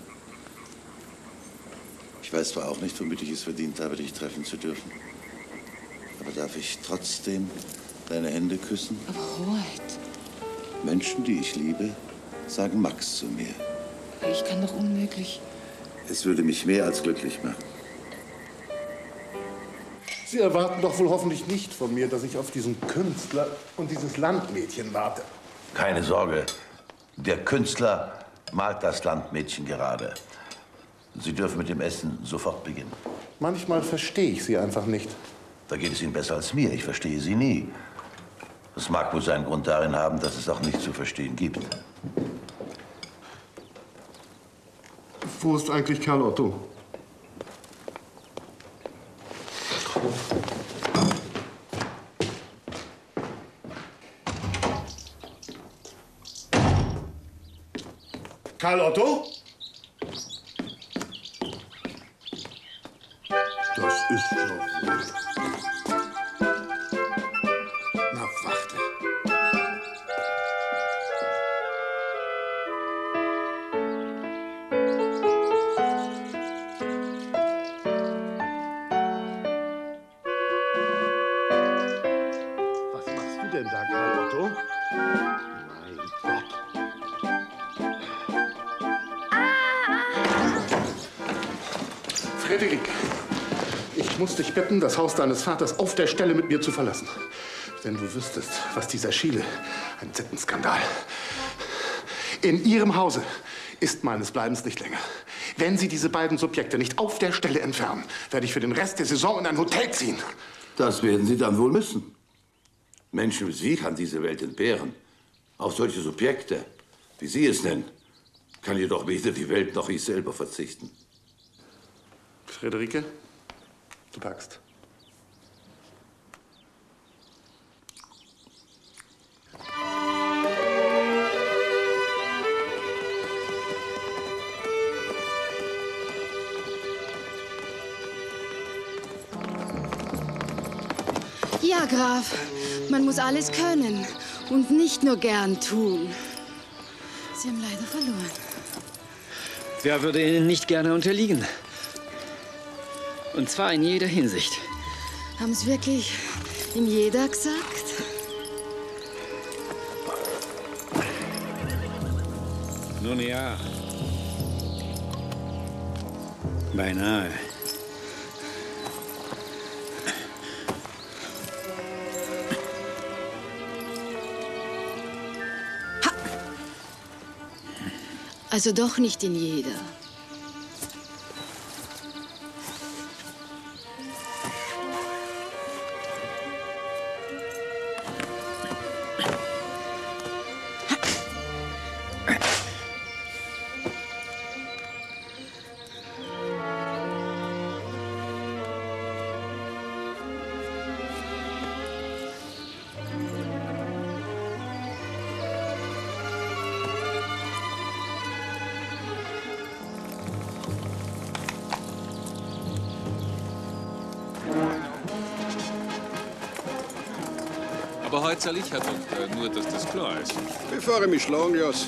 Ich weiß zwar auch nicht, womit ich es verdient habe, dich treffen zu dürfen. Aber darf ich trotzdem deine Hände küssen? Aber Hoheit. Menschen, die ich liebe, sagen Max zu mir. Ich kann doch unmöglich. Es würde mich mehr als glücklich machen. Sie erwarten doch wohl hoffentlich nicht von mir, dass ich auf diesen Künstler und dieses Landmädchen warte. Keine Sorge. Der Künstler malt das Landmädchen gerade. Sie dürfen mit dem Essen sofort beginnen. Manchmal verstehe ich Sie einfach nicht. Da geht es Ihnen besser als mir. Ich verstehe Sie nie. Das mag wohl seinen Grund darin haben, dass es auch nichts zu verstehen gibt. Wo ist eigentlich Karl Otto? Karl Otto? Das ist schon gut. Na, warte. Was machst du denn da, Karl Otto? Mein Gott. Frederik, ich muss dich bitten, das Haus deines Vaters auf der Stelle mit mir zu verlassen. Denn du wüsstest, was dieser Schiele, ein Sittenskandal. In Ihrem Hause ist meines Bleibens nicht länger. Wenn Sie diese beiden Subjekte nicht auf der Stelle entfernen, werde ich für den Rest der Saison in ein Hotel ziehen. Das werden Sie dann wohl müssen. Menschen wie Sie kann diese Welt entbehren. Auf solche Subjekte, wie Sie es nennen, kann jedoch weder die Welt noch ich selber verzichten. Friederike, du packst. Ja, Graf, man muss alles können und nicht nur gern tun. Sie haben leider verloren. Wer würde Ihnen nicht gerne unterliegen? Und zwar in jeder Hinsicht. Haben Sie wirklich in jeder gesagt? Nun ja. Beinahe. Also doch nicht in jeder. Aber heute soll ich, Herr Doktor, nur, dass das klar ist. Bevor ich mich schlagen lasse.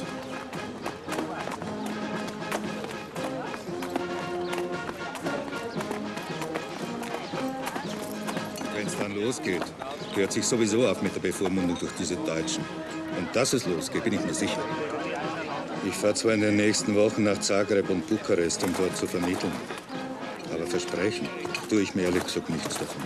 Wenn es dann losgeht, hört sich sowieso auf mit der Bevormundung durch diese Deutschen. Und dass es losgeht, bin ich mir sicher. Ich fahre zwar in den nächsten Wochen nach Zagreb und Bukarest, um dort zu vermitteln. Aber versprechen tue ich mir ehrlich gesagt nichts davon.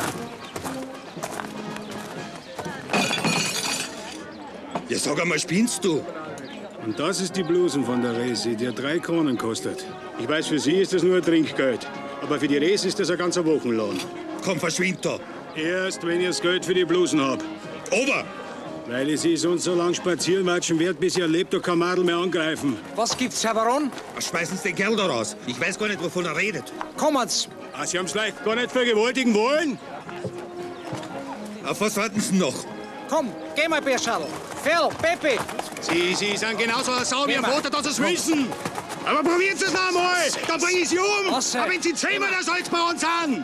Ja, sag einmal, spinnst du? Und das ist die Blusen von der Resi, die 3 Kronen kostet. Ich weiß, für Sie ist das nur ein Trinkgeld. Aber für die Resi ist das ein ganzer Wochenlohn. Komm, verschwind da! Erst, wenn ich das Geld für die Blusen hab. Ober! Weil ich Sie sonst so lang spazieren watschen werd, bis Ihr lebt, doch kein Madel mehr angreifen. Was gibt's, Herr Baron? Schmeißen Sie den Kerl da raus. Ich weiß gar nicht, wovon er redet. Kommen's! Ah, Sie haben's leicht gar nicht vergewaltigen wollen? Auf was warten Sie noch? Komm, geh mal, Bierschadl. Phil, Pepe. Sie sind genauso eine Sau wie Ihr Geh mal. Vater, dass Sie es wissen. Aber probieren Sie es noch einmal, dann bring ich Sie um. Was, Aber wenn Sie 10-mal der Salzbauern sind.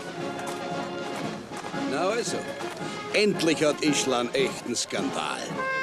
Na also, endlich hat Ischl einen echten Skandal.